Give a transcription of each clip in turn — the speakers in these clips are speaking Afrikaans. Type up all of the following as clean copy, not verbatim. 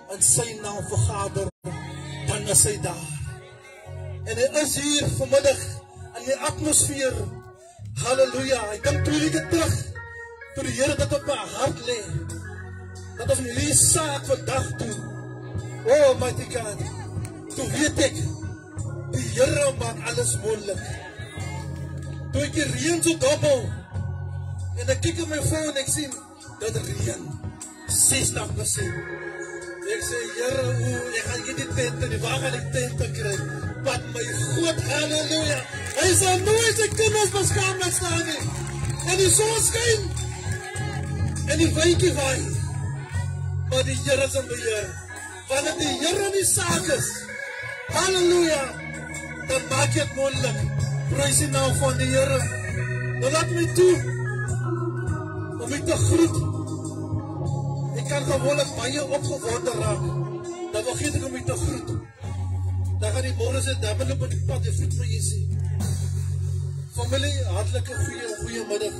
in sy naam vergader, dan is hy daar. En hy is hier vanmiddag in die atmosfeer. Halleluja, ek dink 2 weke terug, toe die Here dit op my hart lê, dat ons hierdie saak vandag doen. Oh mighty God, toe weet ek, die Here maak alles moontlik. Toe ek die reën so dobbel, en ek kyk op my phone en ek sien, dat reën, 60%. Ek sê, Here, ek gaan nie die tent en die wagen die tent te kry, wat my God, halleluja, hy sal nooit sy kinders beskaamd staan nie, en die son skyn, en die wykie waai, maar die Here is in beheer, wanneer die Here in die saak is, halleluja, dan maak jy het moontlik, prys die naam van die Here. Nou laat my toe, om my te groet. Ek kan gewoonlik baie opgewonde raak, dan vergeet ek om my te groet. Dan gaan die morgen sê, dan wil ek op die pad, jy groet my jy sê. Familie, hartelike goeie middag.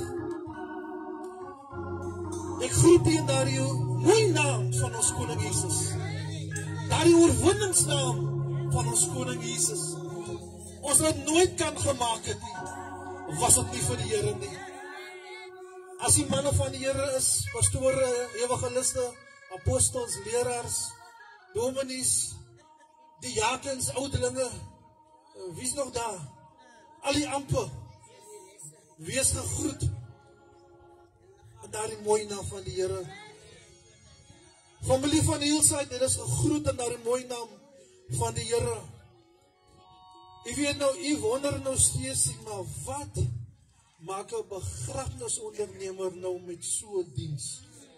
Ek groet hier daar die mooie naam van ons koning Jesus. Daar die oorwinningsnaam van ons koning Jesus. Ons het nooit kan gemaak het nie, was het nie vir die Here nie. As die manne van die Here is, pastore, evangeliste, apostels, leraars, dominees, diakens, ouderlinge, wie is nog daar? Al die ampe, wees gegroet, en daar die mooie naam van die Here. Familie van Hillside, dit is gegroet in daar die mooie naam van die Here. Ek weet nou, u wonder nou steeds, maar wat maak 'n begrafnisondernemer nou met so 'n diens?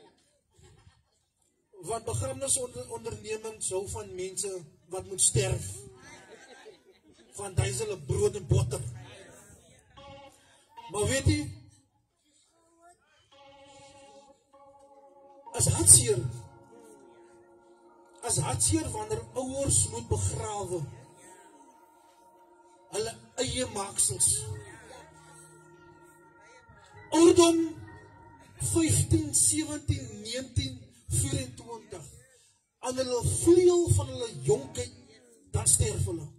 Want begrafnisondernemings hou van mense wat moet sterf. Van duisel hulle brood en botter. Maar weet jy, as hartseer wanneer ouers moet begrawe, hulle eie maaksels. Ouderdom 15, 17, 19, 24, aan hulle vleuel van hulle jonkheid, dan sterf hulle.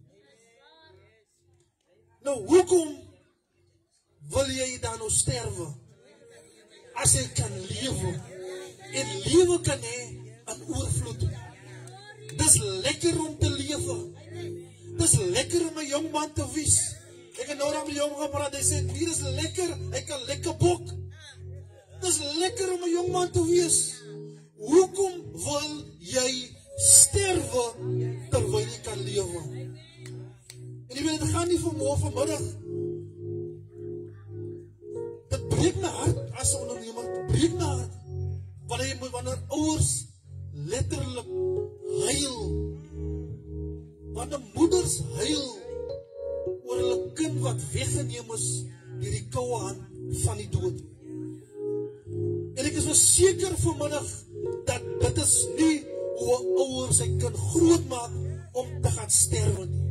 Nou, hoekom wil jy dan nou sterwe? As jy kan lewe, en lewe kan hê in oorvloed. Dis lekker om te lewe. Dis lekker om 'n jong man te wees. Ek het nou met my jong gepraat, hy sê, hier is lekker, hy kan lekker bok. Dis lekker om 'n jong man te wees. Hoekom wil jy sterwe, terwyl jy kan lewe? En jy weet, dit gaan nie vanmiddag. Dit breek my hart, as 'n ondernemer, dit breek my hart, wanneer ouers letterlik huil, wanneer moeders huil oor hulle kind wat weggeneem is deur die koue hand van die dood. En ek is verseker vanmiddag dat dit is nie hoe 'n ouer sy kind grootmaak om te gaan sterwe nie.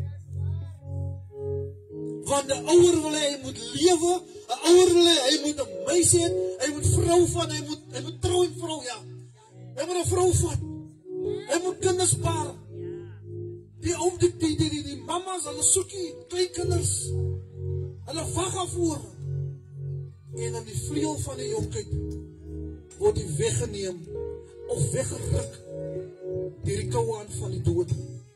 Want 'n ouer wil hy moet lewe, 'n ouer wil hy moet 'n meisie hê, hy moet vrou van, hy moet trou en vrou, ja. Hy moet 'n vrou vat. Hy moet kinders baar. Die mamas, hulle soekie, kleinkinders, hulle wag afvoer. En in die vleuel van die jonkheid word die weggeneem of weggeruk deur die koue hand van die dood.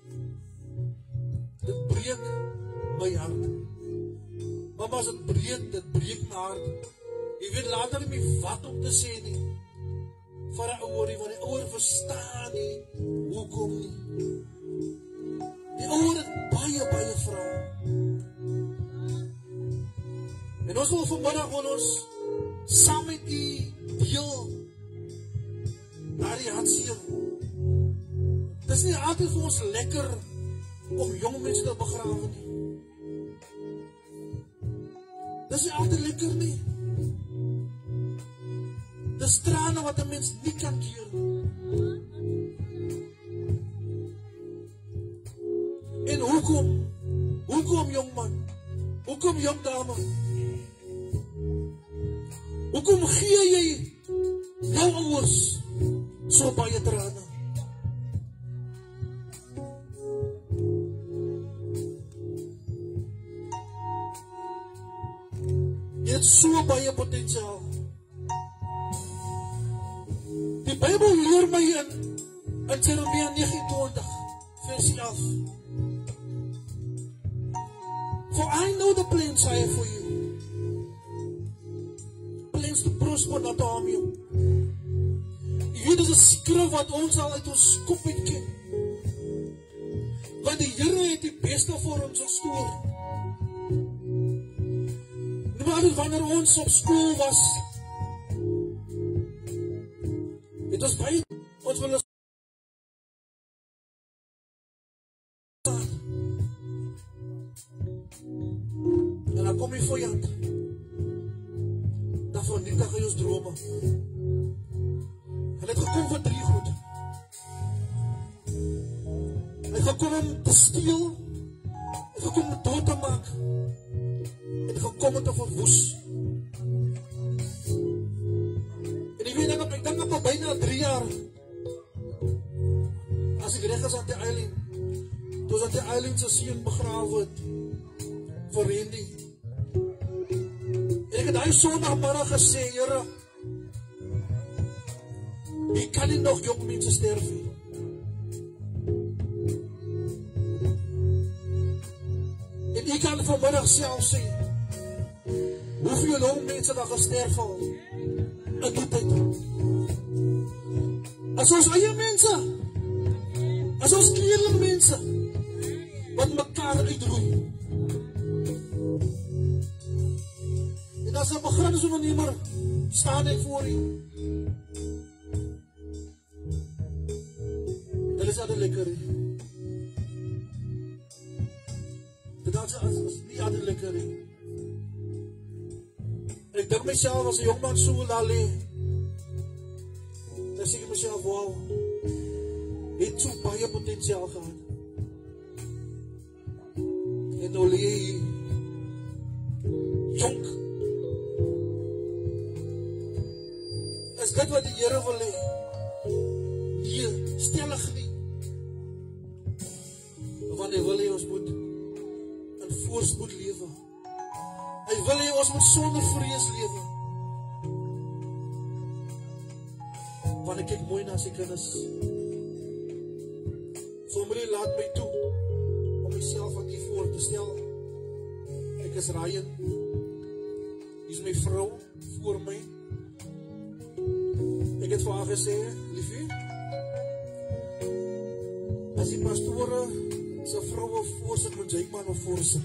Dit breek my hart. Mamas, dit breek my hart. Jy weet later nie meer wat om te sê nie. Vir 'n ouer, want die ouer verstaan nie hoekom nie. Die ouer het baie vrae. En ons wil vanmiddag saam met u deel na die hartseer. Dit is nie altyd vir ons lekker om jong mense te begrawe nie. Dit is nie altyd lekker nie. Dit is trane wat 'n mens nie kan keer. En hoekom jong man? Hoekom jong dame? Hoekom gee jy jou ouers so baie trane? Jy het so baie potensiaal. Die Bybel leer my in Jeremia 29, vers 11. For I know the plans I have for you. Plans to prosper, not to harm you. Jy weet, dit is 'n skrif wat ons al uit ons kop uit ken. Want die Here het die beste vir ons gestoor. Maar wanneer ons op skool was, het ons baie, ons wil en dan kom jy voor jou, dan vernietig hy ons drome. Hy het gekom vir 3 goed. Hy het gekom om te steel, hy het gekom om dood te maak, en gekom om te verwoes. En ek weet, ek dink op byna 3 jaar, as ek reg is aan die eiland, toe is aan die eiland sy seun begrawe het, vir Randy. En ek het hy sondagmiddag gesê, Here, jy kan nie nog jong mense sterf nie. En ek kan vanmiddag self sê, hoeveel jong mense daar gesterf al in die tyd. As ons eie mense, as ons kleerling mense, wat mekaar uitroei. En as 'n begrafenisondernemer staan ek voor u. Dit is altijd lekker. Dit is nie altijd lekker. Ek dink myself as 'n jongman so daar lê. Dan sê ek myself, wow, het so baie potensiaal gehad. En nou lê hy jonk. Is dit wat die Here wil hê? Nee, stellig nie. Want hy wil hê ons moet in voorspoed lewe. Hy wil hê ons moet sonder vrees lewe. Want ek kyk mooi na sy kinders. Sommer laat my toe om myself aan u voor te stel. Ek is Ryan. Hier is my vrou voor my. Ek het vir haar gesê, liefie, as die pastore sy vroue voorsit, moet jy maar nog voorsit.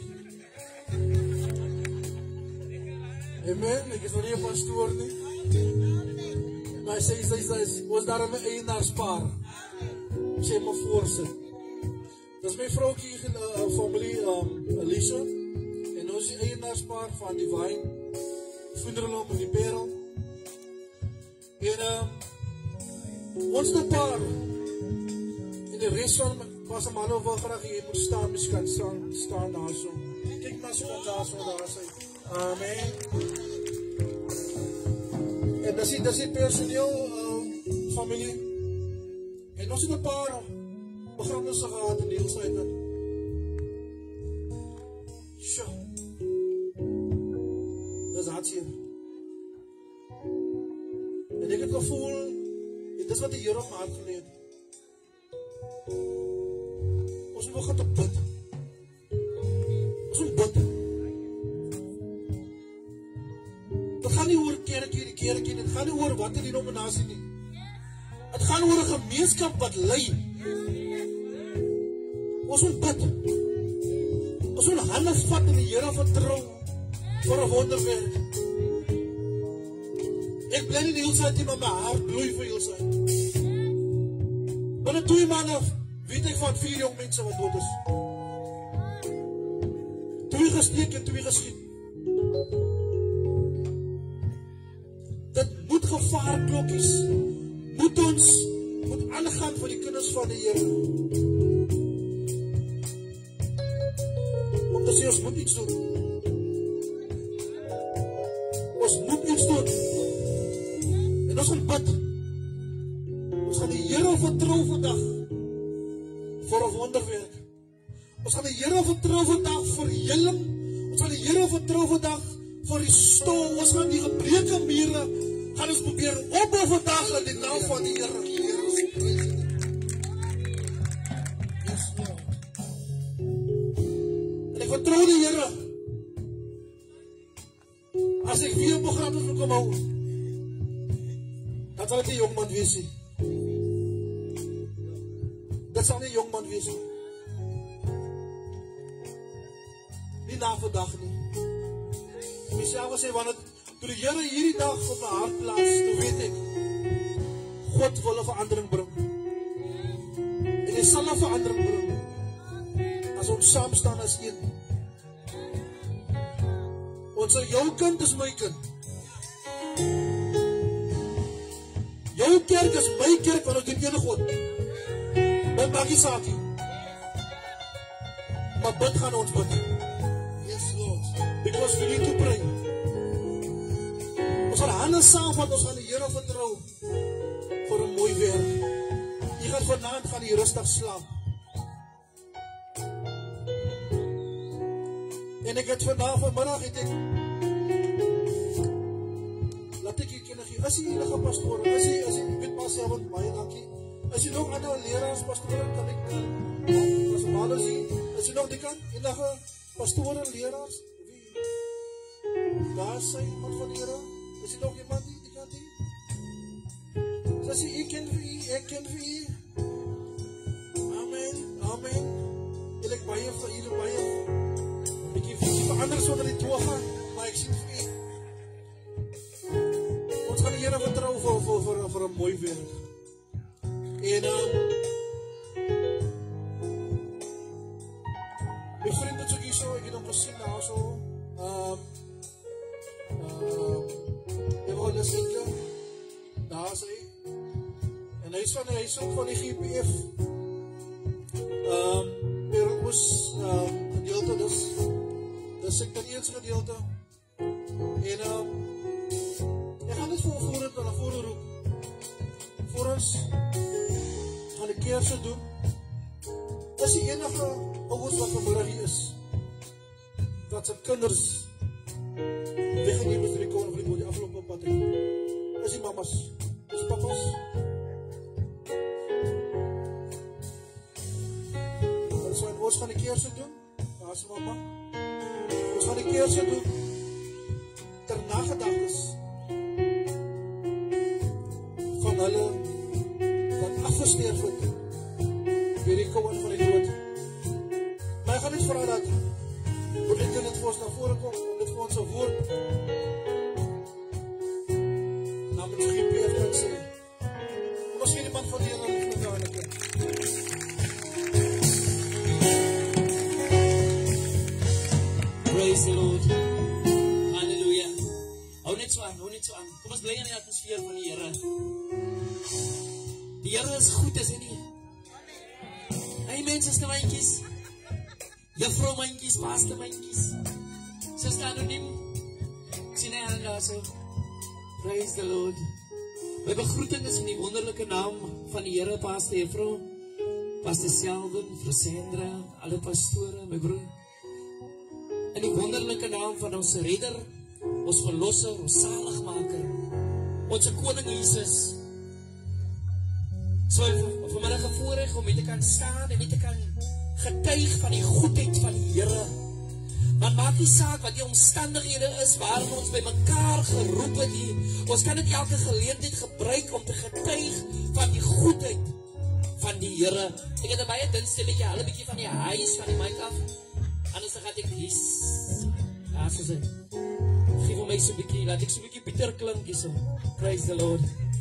Amen, ek is nog nie 'n pastoor nie. Maar sy ons daar 'n eienaarspaar. Sy moet voorsit. Dit is my vroukie, familie, Alicia, en ons die eienaarspaar van die Wyn, Vriendelom en die Perel. En ons die paar, en die rest van was 'n man of wel graag jy moet staan, miskien staan daar so. Kyk maar so daar sy. Amen. En dis die personeel, familie. En ons het 'n paar begrafnisse gehad in die Hillside. Sjoe. Dis hartseer. En ek het gevoel, en dis wat die Here op my hart gelê het. Ons moet gaan te bid. Ons moet bid. Dit gaan nie oor kerkie, dit gaan nie oor wat in die denominasie nie. Het gaan oor 'n gemeenskap wat lei. Ons moet bid. Ons moet hande vat en die Here vertrou vir 'n wonderwerk. Ek bly nie die Hillside, maar my hart bloei vir Hillside. Wanneer 2 maande weet ek van 4 jong mense wat dood is. 2 gesteek en 2 geskiet. Dit moet gevaarklokkies, moet aangaan vir die kinders van die Here. Om te sê, ons moet iets doen. Ons moet iets doen. En ons gaan bid. Ons gaan die Here vertrou vandag vir 'n wonderwerk. Ons gaan die Here vertrou vandag vir heling. Ons gaan die Here vertrou vandag vir die stoel, ons gaan die gebreke mure, gaan ons probeer opbou vandag in die naam van die Here. En ek vertrou die Here, as ek weer begrafnis wil kom hou, dan sal ek die jongman wees nie. Dat sal nie jongman wees nie. Nie na vandag nie. En myself sê, want toe die Here hierdie dag op my hart plaas, toe weet ek, God wil 'n verandering bring. En hy sal 'n verandering bring, as ons saam staan as een. Ons sê, jou kind is my kind. Jou kerk is my kerk, want ons dien een God. My maak nie saak nie. Maar bid gaan ons bid. Yes, Lord. Because we need to pray. Ons gaan hande saam, want ons gaan die Here vertrou vir 'n mooi werk. Jy gaan vanaand gaan jy rustig slaap. En ek het vanmiddag het ek laat ek ken gee. As jy enige pastoor, as jy weet maar self wat baie dankie. As jy nog ander leraars, pastoor, kan ek as normaal as jy nog die kan, enige pastoor en leraars, wie daar sê iemand van die Here, as jy nog iemand die kan die. So as jy ken vir jy, ek ken vir jy. Amen, amen. Ek baie vir jy, baie. Ek gee vir ander sonder die toe gaan, maar ek sien vir jy. Ons gaan die Here vertrou vir 'n mooi werk. En my vriend het so hier so, ek het hom gesien daar so, daar is hy, en hy is van die GPF, Peromus gedeelte, dis ek die eerste gedeelte, en ek gaan dit vir vore roep, voor ons, gaan die keerse doen, is die enige ouers wat vanmiddag hier is, dat sy kinders weggeneem is vir die konflik oor die afgelope pad heen. Is die mamas, is die papas. So en ons gaan die keerse doen, daar is die mama, ons gaan die keerse doen, ter nagedagtes van hulle wat afgesneer word deur die kom van die dood. Maar ek gaan net vra dat moet ek dit vir ons na vore kom om dit vir ons 'n woord namens die GPF kan sê. Ons gee die man van die Here lief met daai kind. Praise the Lord. Hallelujah. Hou net so aan. Kom ons bly in die atmosfeer van die Here. Die Here is goed, is hy nie? Hey mense, is die myntjies. Juffrou myntjies, pastor myntjies. Sister anoniem. Sien hy aan daar so. Praise the Lord. My begroeting is in die wonderlike naam van die Here, pastor juffrou, pastor Sheldon, vrou Sandra, alle pastore, my broer. In die wonderlike naam van ons redder, ons verlosser, ons saligmaker, ons koning Jesus. So vanmiddag 'n voorreg om hier te kan staan en hier te kan getuig van die goedheid van die Here. Want maak nie saak wat die omstandighede is waarin ons by mekaar geroep het nie. Ons kan dit elke geleentheid gebruik om te getuig van die goedheid van die Here. Ek het 'n baie dun stemmetjie, al 'n bietjie van die huis van die mic af. Anders dan gaan ek hys. Ja, so sê. Geef hom my so 'n bietjie, laat ek so 'n bietjie Pieter klink hierso. Praise the Lord.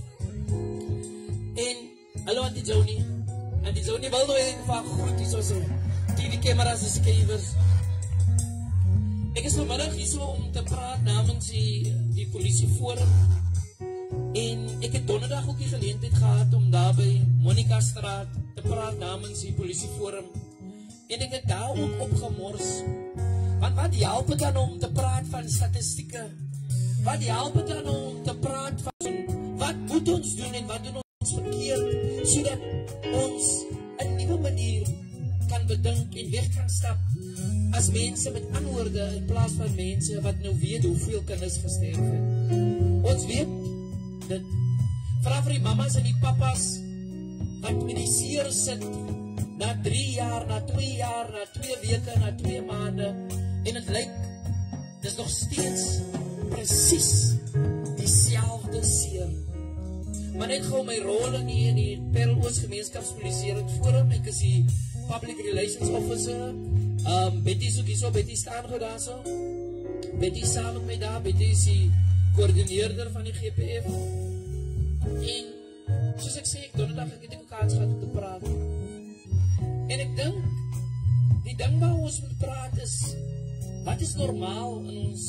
En hallo Auntie Joni. Auntie Joni wil nou net van groet hierso sê. TV kameras is skywers. Ek is vanmiddag hierso om te praat namens die polisieforum. En ek het donderdag ook die geleentheid gehad om daar by Monica Straat te praat namens die polisieforum. En ek het daar ook opgemors. Want wat help het dan om te praat van statistieke? Wat help het dan om te praat van wat moet ons doen en wat doen ons verkeerd, sodat ons 'n nuwe manier gaan bedink en weg kan stap as mense met antwoorde in plaas van mense wat nou weet hoeveel kinders gesterf het. Ons weet dit. Vra vir die mamas en die papas wat met die seer sit na 3 jaar, na 2 jaar, na 2 weke, na 2 maande en het lyk dis nog steeds presies dieselfde seer. Maar net gou my rol in die Parel-Oos gemeenskapspolisiering forum, ek is die Public Relations Officer. Betty is ook hier so, Betty staan gou daar so. Betty saam met my daar, Betty is die coördineerder van die GPF. En soos ek sê, ek donderdag ek het ook kans gehad om te praat. En ek dink, die ding waar ons moet praat is, wat is normaal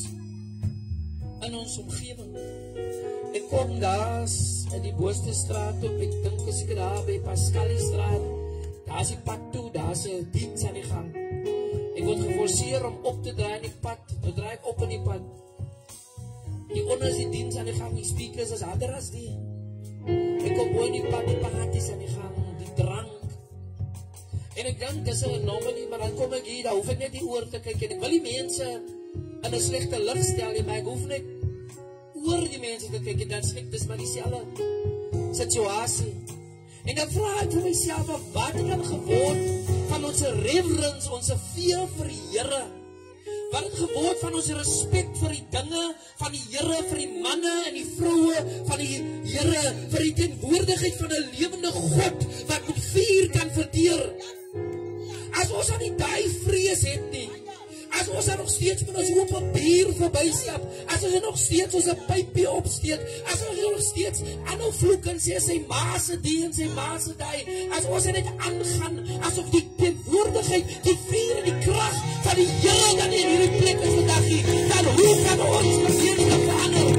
in ons omgeving? Ek kom daar in die Booste straat op, ek dink as ek daar by Pascalie straat, daar is die pad toe, daar is die diens aan die gang. Ek word geforceer om op te draai in die pad, nou draai ek op in die pad. Die onder is die diens aan die gang, die speakers is harder as die. Ek kom mooi in die pad, die parties aan die gang, die drank. En ek dink, dis een anomalie, maar dan kom ek hier, daar hoef ek net die oor te kyk, en ek wil die mense in een slechte licht stel, maar ek hoef net oor die mense te kyk, en dan sê ek, dis maar die selwe situasie. En dan vraag ek vir myself, wat het dan geword van ons reverence, ons veer vir die Here? Wat het geword van ons respect vir die dinge, van die Here, vir die manne en die vrouwe, van die Here, vir die teenwoordigheid van 'n lewende God, wat met vuur kan verteer? As ons aan die daai vrees het nie, as ons nog steeds met ons hoop op bier verbystap, as ons nog steeds ons 'n pypie opsteek, as ons nog steeds aanhou vloek en sê sy ma se die en sy ma se daai, as ons net aangaan, asof die teenwoordigheid, die vuur en die krag van die Here dan in hierdie plek is vandag hier, dan hoe kan ons gemeenskap verander?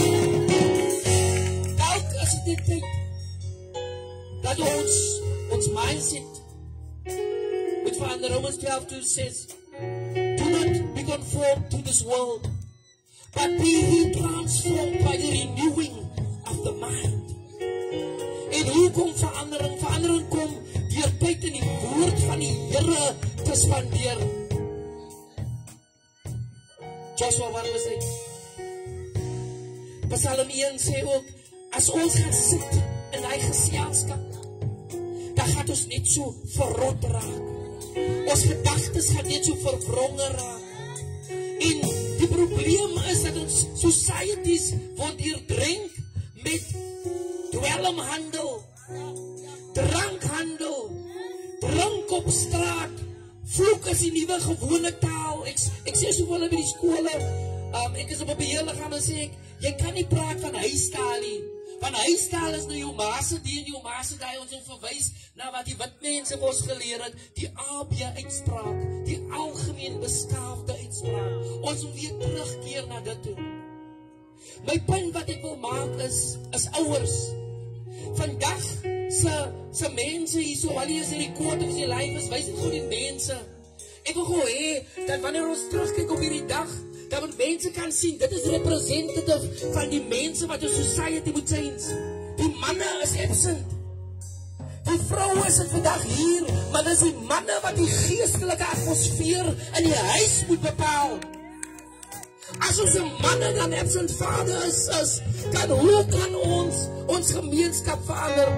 Dalk is dit tyd dat ons mindset moet verander. Romans 12:2 says, do not be conformed to this world, but be ye transformed by the renewing of the mind. En hoe kom verandering? Verandering kom deur tyd in die woord van die Here te spandeer. Joshua 1:8. Psalm 1 sê ook, as ons gaan sit in hy geselskap, dan gaan ons net so verrot raak. Ons gedagtes gaan net so verwronge raak. En die probleem is dat ons societies word deurdrenk met dwelmhandel, drankhandel, drank op straat, vloek is die nuwe gewone taal. Ek sê soveel by die skole, ek is op 'n beheerliggaam en sê ek, jy kan nie praat van huistaal nie, want huistaal is nou jou ma se die en jou ma se daai, ons verwys na wat die wit mense ons geleer het, die AB uitspraak, die algemeen beskaafde uitspraak. Ons moet weer terugkeer na dit toe. My punt wat ek wil maak is ouers. Vandag se mense hier so, al is in die koot of die lyf is, wys dit goed die mense. Ek wil gou hê, dat wanneer ons terugkyk op hierdie dag, dat ons mense kan sien, dit is representative van die mense wat die society moet change. Die manne is absent. Die vrouwe is het vandag hier, maar dit is die manne wat die geestelike atmosfeer in die huis moet bepaal. As ons die manne dan absent vader is, dan hoe kan ons gemeenskap verander?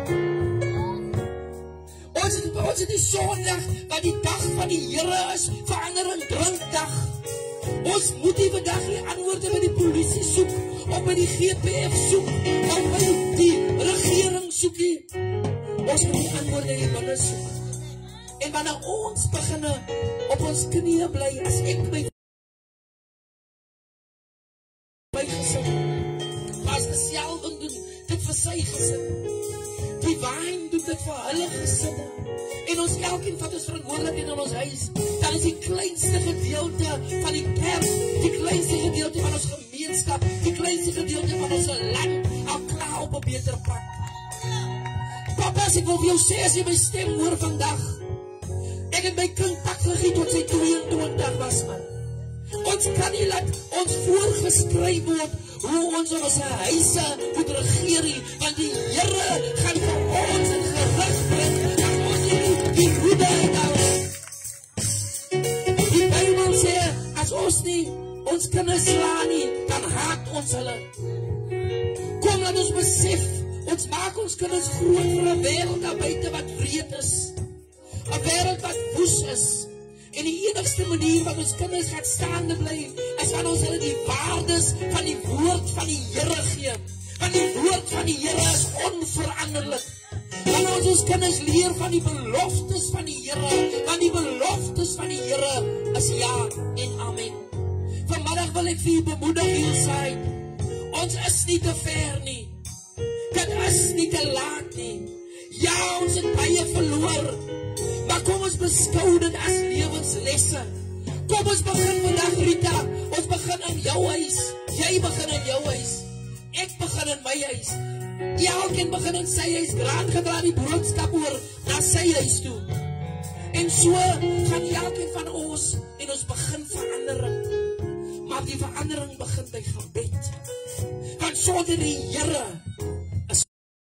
Ons het die Sondag, wat die dag van die Here is, verander in drinkdag. Ons moet die vandag die antwoorde by die polisie soek, of by die GPF soek, of by die regering soek. Ons moet die antwoorde hier binne soek. En wanneer ons begin op ons knieë bly, as ek my gesin, as die Selwyn doen dit vir sy gesin, die Wyn doen dit vir hulle gesinne, en ons elkeen vat ons verantwoordelikheid in ons huis, dan is die kleinste gedeelte van die kerk, die kleinste gedeelte van ons gemeenskap, die kleinste gedeelte van ons land, al klaar op 'n beter pad. Papas, ek wil vir jou sê, as jy my stem hoor vandag, ek het my kind tak gegee tot sy 22 was, man. Ons kan nie laat ons voorgeskryf word hoe ons in ons huise moet regeer, want die Here gaan vir ons in gerig bring, dat ons die goede uit nie ons kinders slaan nie, dan haat ons hulle. Kom, laat ons besef, ons maak ons kinders groot vir 'n wêreld daar buite wat wreed is. 'n Wêreld wat woes is. En die enigste manier wat ons kinders gaat staande bly, is wanneer ons hulle die waardes van die woord van die Here gee. Want die woord van die Here is onveranderlik. Wanneer ons kinders leer van die beloftes van die Here, want die beloftes van die Here is ja en amen. Vanmiddag wil ek vir u bemoedig hierside. Ons is nie te ver nie. Dit is nie te laat nie. Ja, ons het baie verloor. Maar kom ons beskou dit as lewenslesse. Kom ons begin vandag, Rita. Ons begin in jou huis. Jy begin in jou huis. Ek begin in my huis. Elkeen begin in sy huis. Gedra die boodskap oor na sy huis toe. En so gaan elkeen van ons en ons begin verandering. Maar die verandering begin by gebed. Want sonder die Here is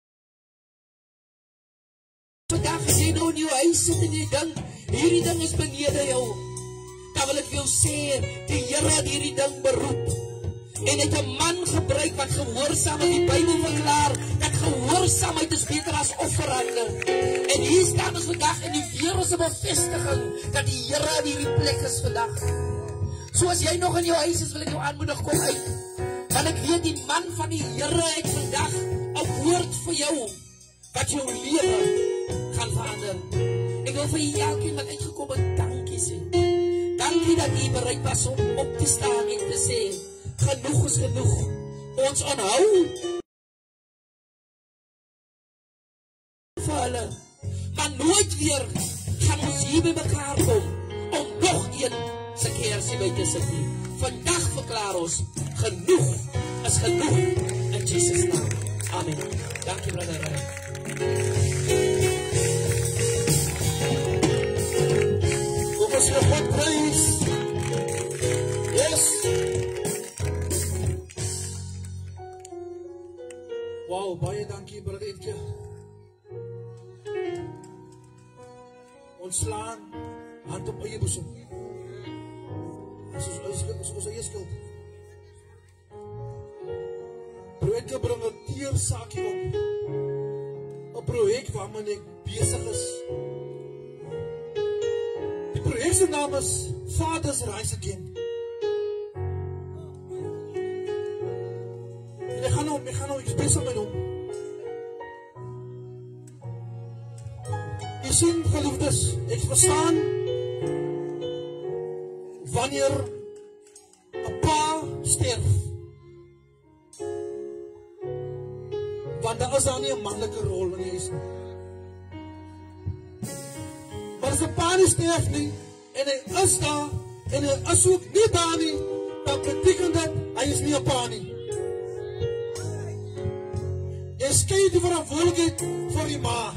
vandag as jy nou in jou huis sit en jy dink, hierdie ding is benede jou, dan wil ek wil sê, die Here het hierdie ding beroep. En het 'n man gebruik wat gehoorsaam het, die Bybel verklaar, dat gehoorsaamheid is beter as offerande. En hier staan ons vandag in die wêreldse bevestiging, dat die Here in hierdie plek is vandag. So as jy nog in jou huis is, wil ek jou aanmoedig, kom uit. Want ek weet die man van die Here het vandag 'n woord vir jou, wat jou lewe gaan verander. Ek wil vir elkeen wat uitgekom het, dankie sê. Dankie dat jy bereid was om op te staan en te sê, genoeg is genoeg. Ons onthou vir hulle, maar nooit weer gaan ons hier by mekaar kom om nog een se kersie by te sit nie. Vandag verklaar ons, genoeg is genoeg in Jesus naam. Amen. Dankie, brother Ryan. Kom ons vir God prys. Yes. Wow, baie dankie, brother Edke. Ons slaan hand op eie boesem. As ons eie skuld. Broer Edke bring 'n teersaakie op. 'n Projek waarmee ek besig is. Die projek se naam is Fathers Rise Again. En ek gaan nou iets besig met hom. Jy sien, geliefdes, ek verstaan wanneer 'n pa sterf, want daar is dan nie 'n manlike rol in die huis nie. Maar as 'n pa nie sterf nie, en hy is daar, en hy is ook nie daar nie, dan beteken dit, hy is nie 'n pa nie. Jy skei die verantwoordelikheid vir die ma.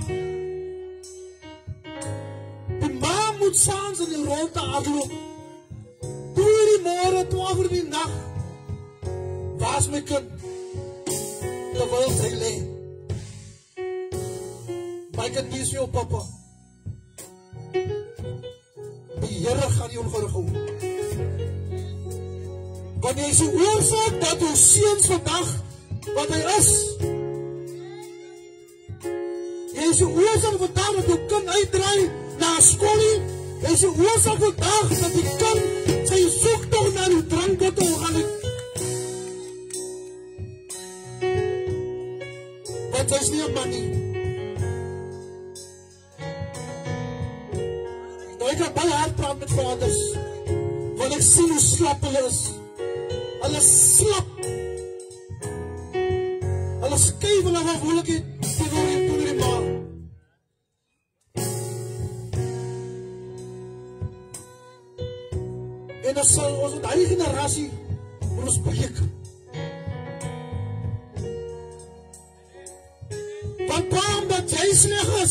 Die ma moet saans in die rondte hardloop. Toe die môre, 12 uur die nag, waar is my kind? Terwyl sy lê. My kind, wie is jou papa? Die Here gaan jou ongerig hou. Want jy is die oorsaak dat jou seuns vandag wat hy is. Jy is die oorsaak vandag dat jou kind uitdraai na skoolie. Jy is die oorsaak vandag dat die kind sy soektog na die drank wat gaan het. Want hy is nie 'n man nie. Nou ek kan baie hard praat met vaders, want ek sien hoe slap hulle is. Hulle slap. Hulle skuif hulle verantwoordelikheid teenoor die ma. En dan sal ons met die generasie ons breek. Want waarom dat jy sleg is,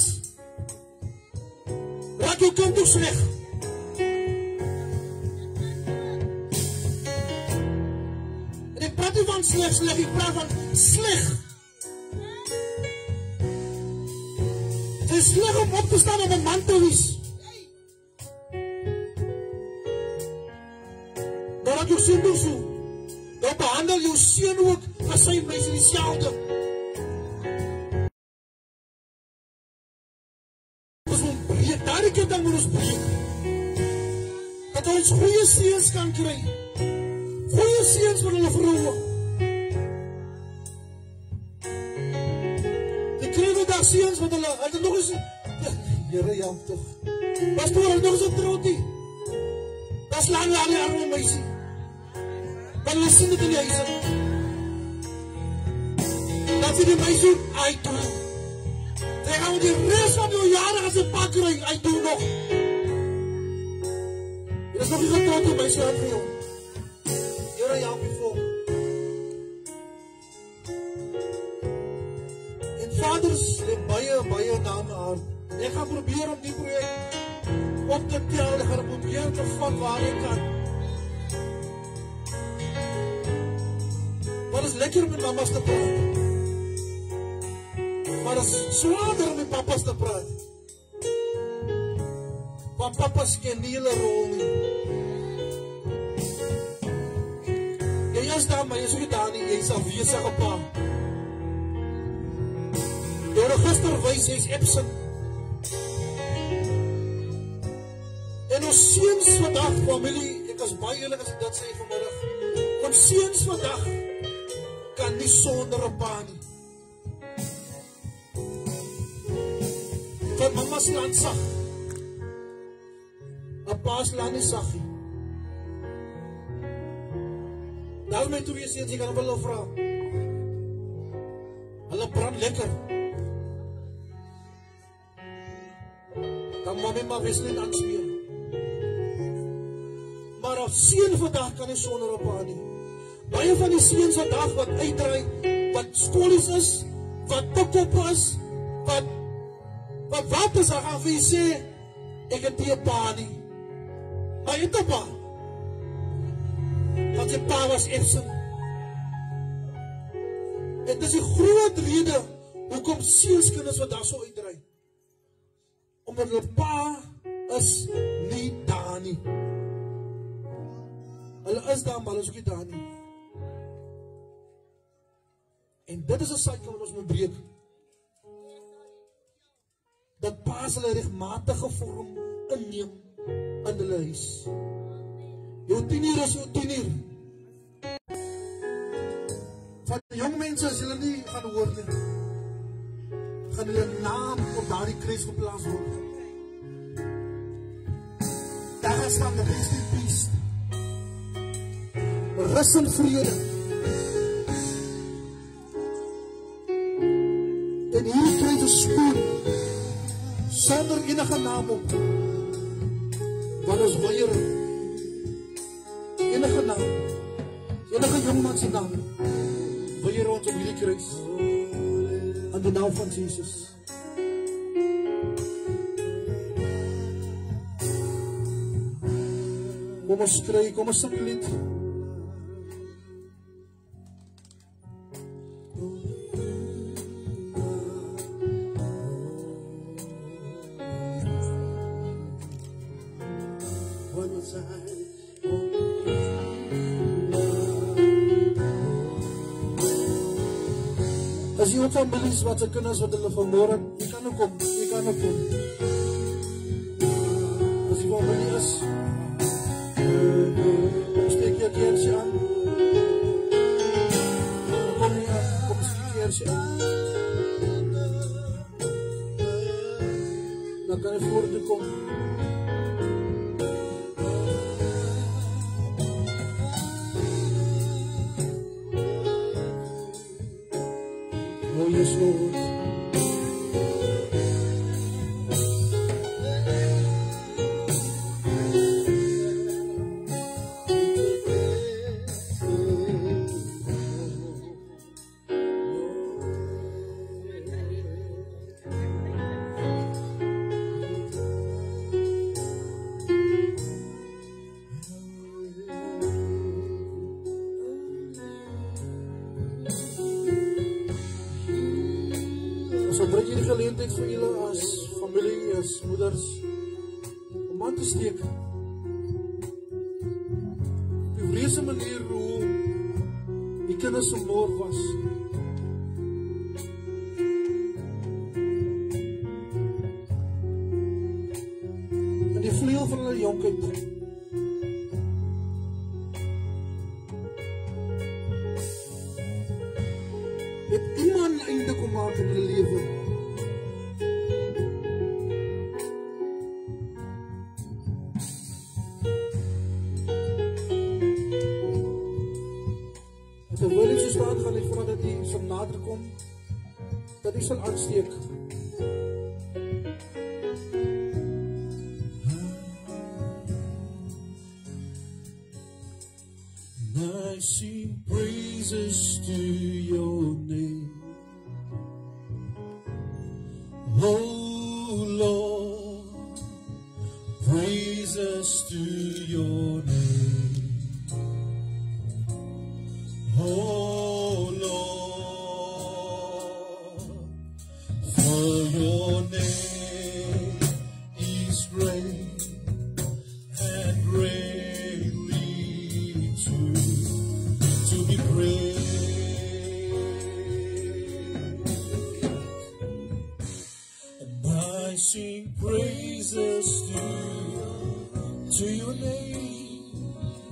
raak jou kind ook sleg. En ek praat nie van sleg, ek praat van sleg. Het is sleg om op te staan om 'n man te wees. maak jou seun ook so. Dan behandel jou seun ook as sy mens dieselfde. Ons moet breek, daardie kind dan moet ons breek. Dat ons goeie seuns kan kry. Goeie seuns vir hulle vroue. Die kry nou daar seuns wat hulle nog eens, Here jammer toch. Pastoor, hulle nog eens op trouwtie. Dat slaan we aan die arme meisie. Want we sien dit in die huise. Dat sê die meisie, hy toe. Sy gaan die rest van jou jare as een pak kry, hy toe nog. Dit is nog nie getrouwd om meisie aan vir jou. Here jammer voor. En vaders, die baie name aan. Ek gaan probeer om die project op te tel, ek gaan probeer te vat waar ek kan. Maar het is lekker om met mamas te praat. Maar het is zwaarder om met papas te praat. Want papas ken nie hulle rol nie. Jy is daar, maar jy is ook nie daar nie, jy is afwesig op pa. Jou register wys, jy is absent. En ons seuns vandag, familie, ek is baie eerlik as ek dit sê vanmiddag, ons seuns vandag kan nie sonder 'n pa nie. Van mama se land sag, 'n pa se land nie sag nie. Nou my twee seuns, ek kan hulle vra. Hulle brand lekker. Dan mama maar wisseling aansmeer. Maar of seun vandag kan nie sonder 'n pa nie. Baie van die seuns vandag wat uitdraai, wat skolies is, wat top is, wat is, hy gaan vir jy sê, ek het nie 'n pa nie. Maar jy het 'n pa. Want jy pa was absent. En dit is die groot rede, hoekom seunskinders vandag so uitdraai. Omdat hulle pa is nie daar nie. Hulle is daar, maar hulle is ook nie daar nie. En dit is 'n cycle wat ons moet breek. Dat paas hulle regmatige vorm inneem in hulle huis. Jou 10 uur is jou 10 uur. Van die jong mense, as hulle nie gaan hoor nie, gaan hulle naam op daardie kruis geplaas word. Daar is van de rest in peace. Rus en vrede. En hier kry jy spoor sonder enige naam op. Wat is weier? Enige naam. Enige jongman se naam. Weier ons op hierdie kruis. In die naam van Jesus. Kom ons kry, kom ons sing lied. As jy ook families wat se kinders wat hulle vermoor, jy kan ook kom, jy kan ook kom. As jy familie is, steek jy keertjie aan. Kom nie aan, kom steek keertjie aan. Dan kan jy voor te kom. Oh yes, Lord. So bring jy die geleentheid vir julle as familie, as moeders, om aan te steek. Die deze manier hoe die kinders vermoord was. En die vleuel van hulle jonkheid het iemand einde kom maak in hulle lewe. Terwyl ek so staan, gaan ek vra dat jy sal nader kom, dat jy sal aansteek. I sing praises to your name, oh Lord, praises to your name, oh Lord, for your name is great and greatly to be praised. And I sing praises to your name,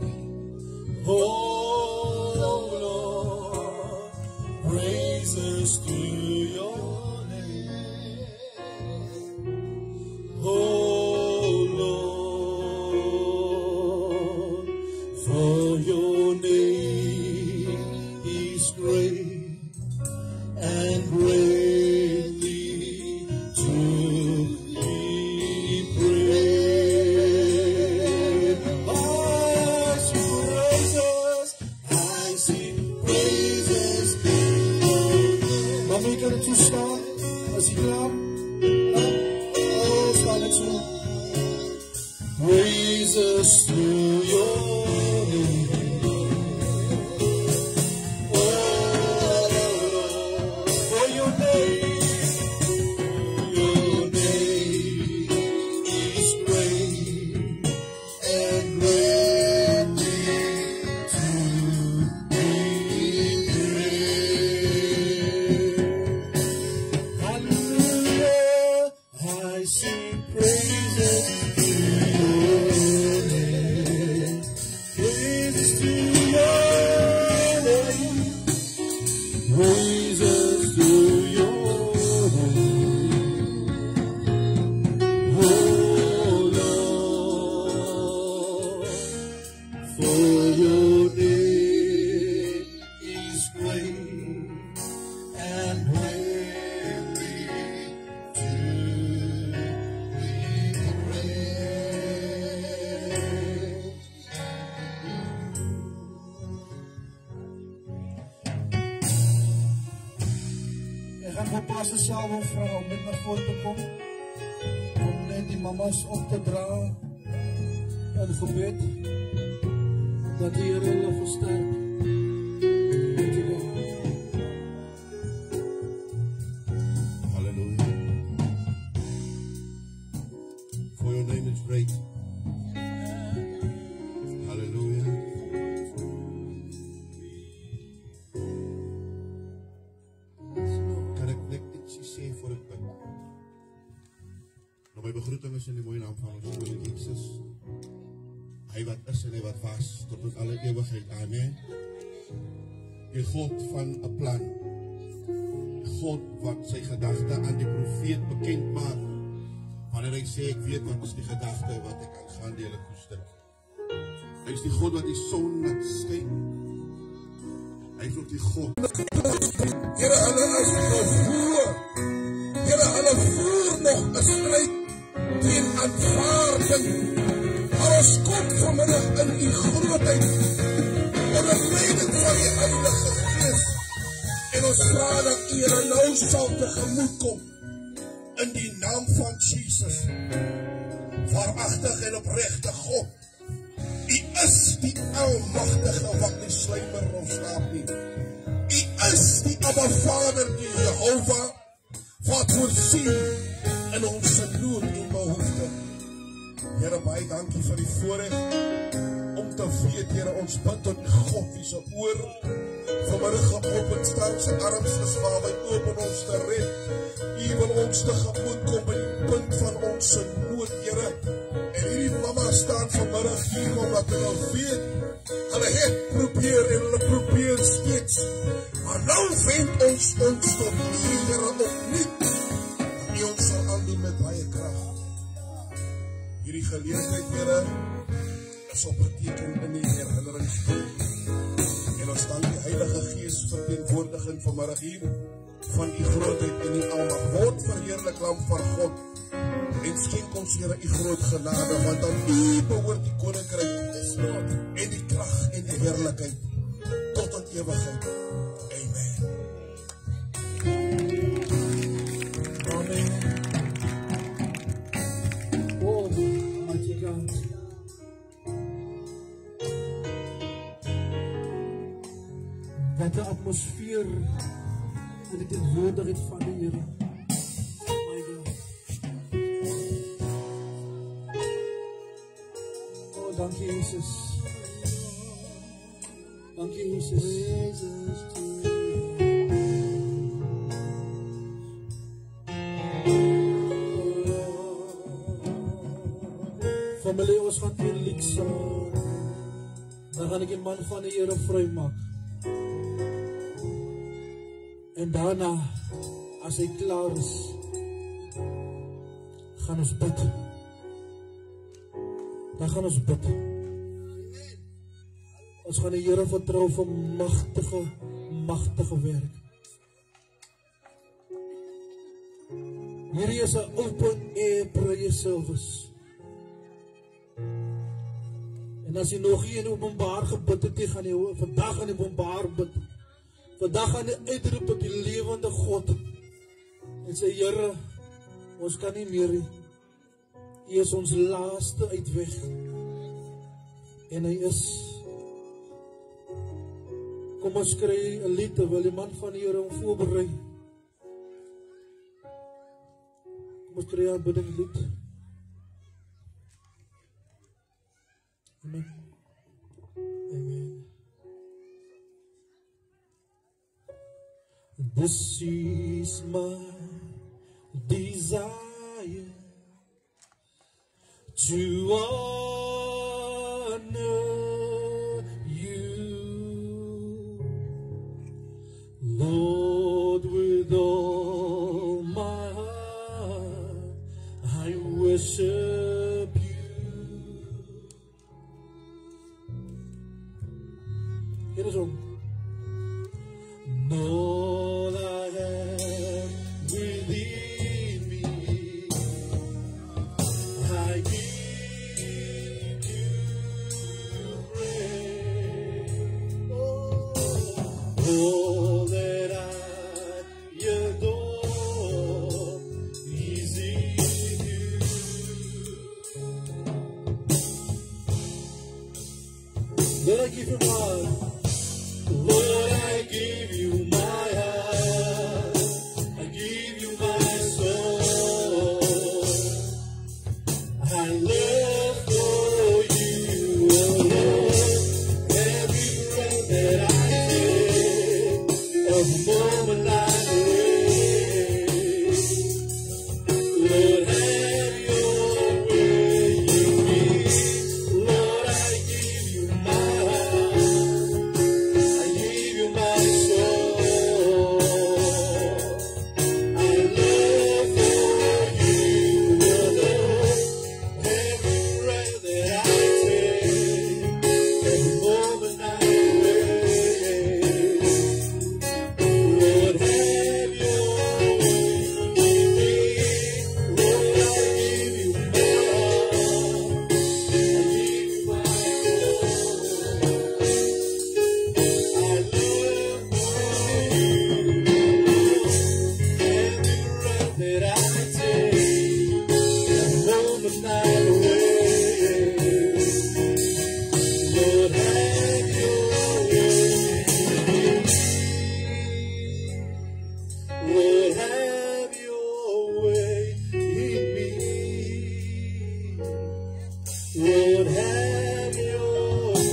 oh Lord, praises to your name, oh Lord, for your name is great and greatly to be praised. I sing praises to your name. Mama, je kan het toestaan als je klaar. Oh, sta net zo. Praises to your name. Pastor Salvo vra om net na voor te kom, om net die mamas op te dra in gebed, dat die Here hulle versterk. Hallelujah. For your name is great. Hallelujah. My begroeting is in die mooie naam van ons Koning Jesus. Hy wat is en hy wat was tot in alle ewigheid. Amen. Die God van 'n plan. God wat sy gedagte aan die profeet bekend maak. Wanneer hy sê ek weet wat is die gedagte wat ek aangaande koester. Hy is die God wat die son laat skyn. Hy is ook die God. Here hulle is gevoer. Here hulle voer nog 'n stryd teen aanvaarding. Ons kom vanmiddag in die grootheid onder leiding van die Heilige Gees. En ons vra dat U nou sal tegemoet kom in die naam van Jesus. Waaragtig en opregte God. U is die Almagtige wat nie sluimer of slaap nie. U is die Abba Vader, die Jehovah, wat voorsien in onze nood en behoefte. Here, baie dankie vir die voorrecht om om te weet, Here, ons bid tot God wie se oor vanmiddag geopen staan, sy arms is waarby open ons te red. U wil ons tegemoet kom by die punt van ons se nood, Here. En hierdie mama staan vanmiddag hier omdat hulle weet, hulle het probeer en hulle probeer steeds. Maar nou vind ons tot U, Here, opnuut. U ons sal aandoen met baie krag. Hierdie geleentheid, Here, is opgeteken in die herinneringsdag. En ons dank die Heilige Gees verteenwoordiging vanmiddag hier van U grootheid en U almag. Word verheerlik Lam van God en skenk ons, Here, U groot genade, want aan U behoort die koninkryk en die krag en die heerlikheid tot in ewigheid. Amen. Amen. Oh, mighty God. Wat 'n atmosfeer in die teenwoordigheid van die Here. My God. Oh, dankie Jesus. Dankie Jesus. Familie, ons gaan weer lied saam. Dan gaan ek die man van die Here vry maak. En daarna, as hy klaar is, gaan ons bid. Dan gaan ons bid. Ons gaan die Here vertrou vir magtige werk. Hierdie is 'n open air prayer service. En as jy nog nie in openbaar gebid het, jy gaan jy vandag in openbaar bid. Vandag gaan jy uitroep tot die lewende God en sê, Here, ons kan nie meer nie. U is ons laaste uitweg. En hy is. Kom ons kry 'n lied, wil die man van die Here hom voorberei. Kom ons kry 'n aanbidding lied. Amen. Amen. This is my desire to honor you, Lord, with all my heart I worship you. Here is on. All I have within me, I give you praise. All that I adore is in you. Lord, I give you my heart. Lord, I give you my heart. I give you my soul. I live for you, oh Lord. Every breath that I take, every moment I live. Lord, have your way in me. Lord, I give you my heart. I give you my soul. I live for you, oh Lord. Every breath that I take, every moment I live. Lord, have your way in me. Lord, I give you my heart. I give you my soul. I live for you. Every breath that I take, every moment I live. Lord, have your way in me. Lord, have your way in me. Lord, have your way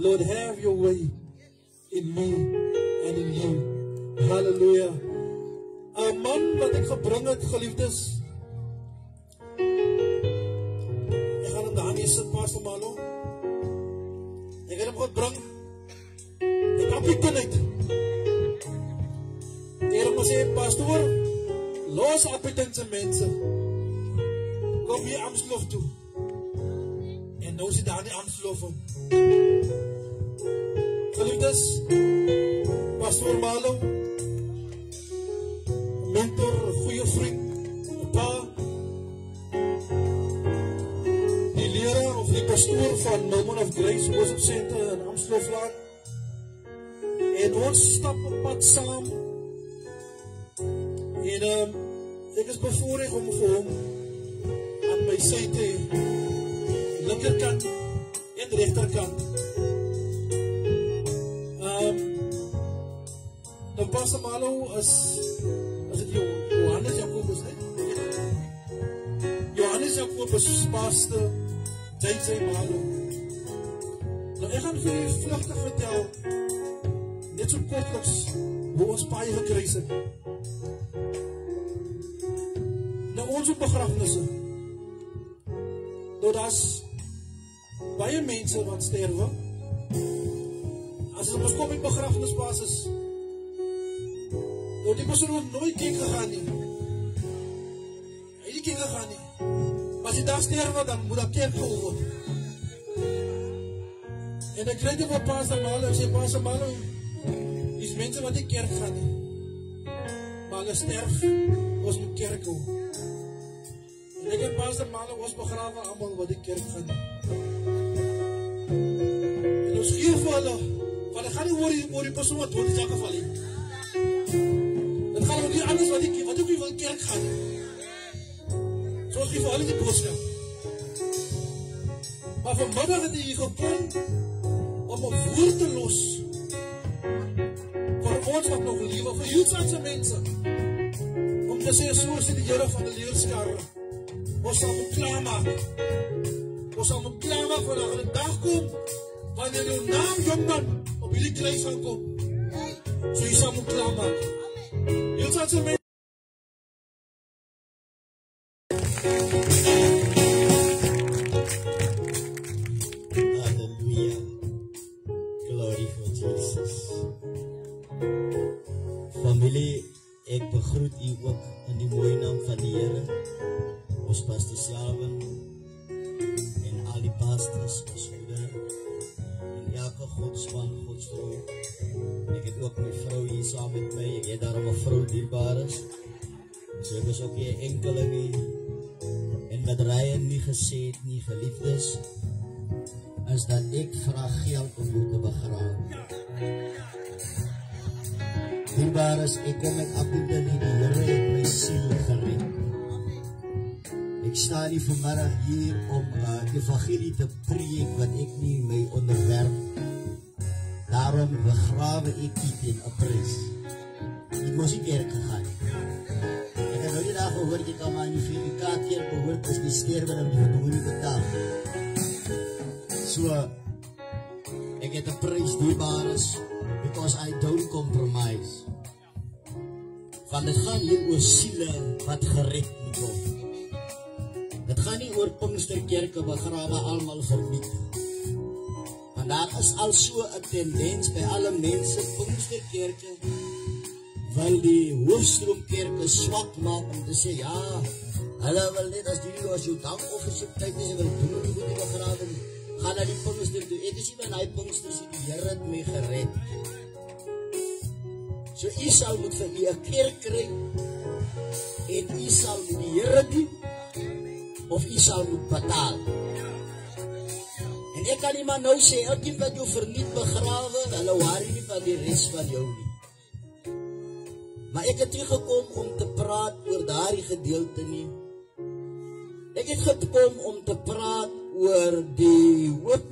Lord, have your way in me and in you. Hallelujah. Een man wat ek gebring het, geliefdes. Ek gaan hom daar nie sit, Pastor Malo. Ek het hom gebring. Ek heb die kinheid. Ek het hom gesê, Pastor, los appetijnse mense. Kom hier Amslof toe. En nou is hy daar nie Amslof om. Geliefdes, Pastor Malo, mentor, goeie vriend, pa, die leraar of die pastoor van Moment of Grace Worship Center in Amstelveen. En ons stap op pad saam. En ek is bevoorrecht om vir hom aan my sy te linkerkant en rechterkant. Nou Pastor Malo is het Johannes Jacobus, Johannes Jacobus Pastor JJ Malo. Nou ek gaan vir u vlugtig vertel, net so kortliks, hoe ons paie gekruis het. Nou ons op begrafnisse, nou daar is baie mense wat sterwe, as het op ons kom in begrafnisbasis, nou die persoon het nooit kerk gegaan nie. Hy het nie kerk gegaan nie. Maar as die dag sterwe, dan moet dat kerk gehou word. En ek krijg van Pastor Malo, ek sê, Pastor Malo, die is mense wat nie kerk gaan nie. Maar hulle sterf, ons moet kerk hou. En ek en Pastor Malo, ons begrawe allemaal wat die kerk gaan nie. En ons geef vir hulle, want ek gaan nie oor die persoon wat dood is, jakke val nie. Het gaan ook nie anders wat ook nie wil kerk gaan. Soos die vir hulle die boodskap. Maar vanmiddag het hy gekom om 'n woord te los vir ons wat nog lewe, vir Joodse mense. Om te sê, soos die Here van die leerskare, ons sal moet klaarmaak. Ons sal moet klaarmaak vir dat 'n dag kom, wanneer jou naam jongman op hierdie kruis gaan kom. So jy sal moet klaarmaak. Joodse mense. Halleluja. Glory for Jesus. Familie, ek begroet u ook in die mooie naam van die Here. Ons Pastor Selwyn en al die pastors, ons moeder en elke godsman, godsvrou. Ek het ook my vrou hier saam met my. Ek het daarom 'n vrou dierbaar is. So ek is ook hier enkeling nie. En wat Ryan nie gesê het nie, geliefdes, is dat ek vra geld om jou te begrawe. Dierbaar is, ek kom met aktieve nie, die Here het my siel gered. Ek sta nie vanmiddag hier om die evangelie te preek wat ek nie my onderwerp. Daarom begrawe ek dit in 'n prys. Ek moes nie kerk gegaan. Ek het nou die dag gehoor, jy kan maar in die VK kerk behoort as die sterwe en die verdoen nie betaal. So, ek het 'n prys dierbaar is, because I don't compromise. Want dit gaan hier oor siele wat gered moet word. Dit gaan nie oor Pinksterkerke begrawe almal verniet. Want daar is al so 'n tendens by alle mense, Pinksterkerke wil die hoofstroomkerke swak maak om te sê, ja, hulle wil net as die as jou dankoffer op tyd is, wil doen nie goed die begrawe nie. Gaan na die Pinkster toe. Ek is nie by die Pinkster sê, die Here het my gered. So u sal moet vir u 'n kerk kry en u sal met die Here dien of u sal moet betaal. En ek kan nie maar nou sê, elkeen wat jou verniet begrawe, hulle worry nie van die res van jou nie. Maar ek het hier gekom om te praat oor daardie gedeelte nie. Ek het gekom om te praat oor die hoop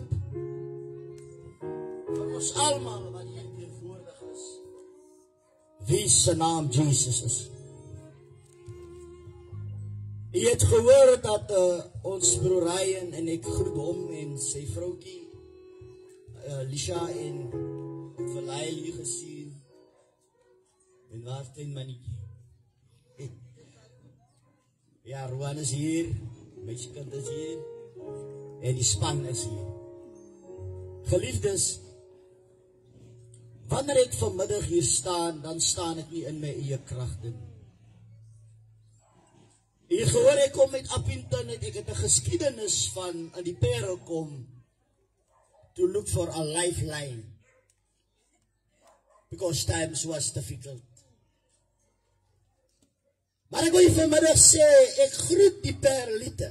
van ons almal wat hier teenwoordig is. Wie se naam Jesus is. Jy het gehoor dat ons broer Ryan, en ek groet hom en sy vroukie, Lisha en Verlail hier gesien. En waar is die mannetjie? Ja, Roan is hier, meisjekind is hier, en die span is hier. Geliefdes, wanneer ek vanmiddag hier staan, dan staan ek nie in my eie kragte nie. Jy gehoor ek kom met Appington, ek het 'n geskiedenis van in die Parel kom to look for a lifeline because times was difficult. Maar ek wil vanmiddag sê, ek groet die Pareliete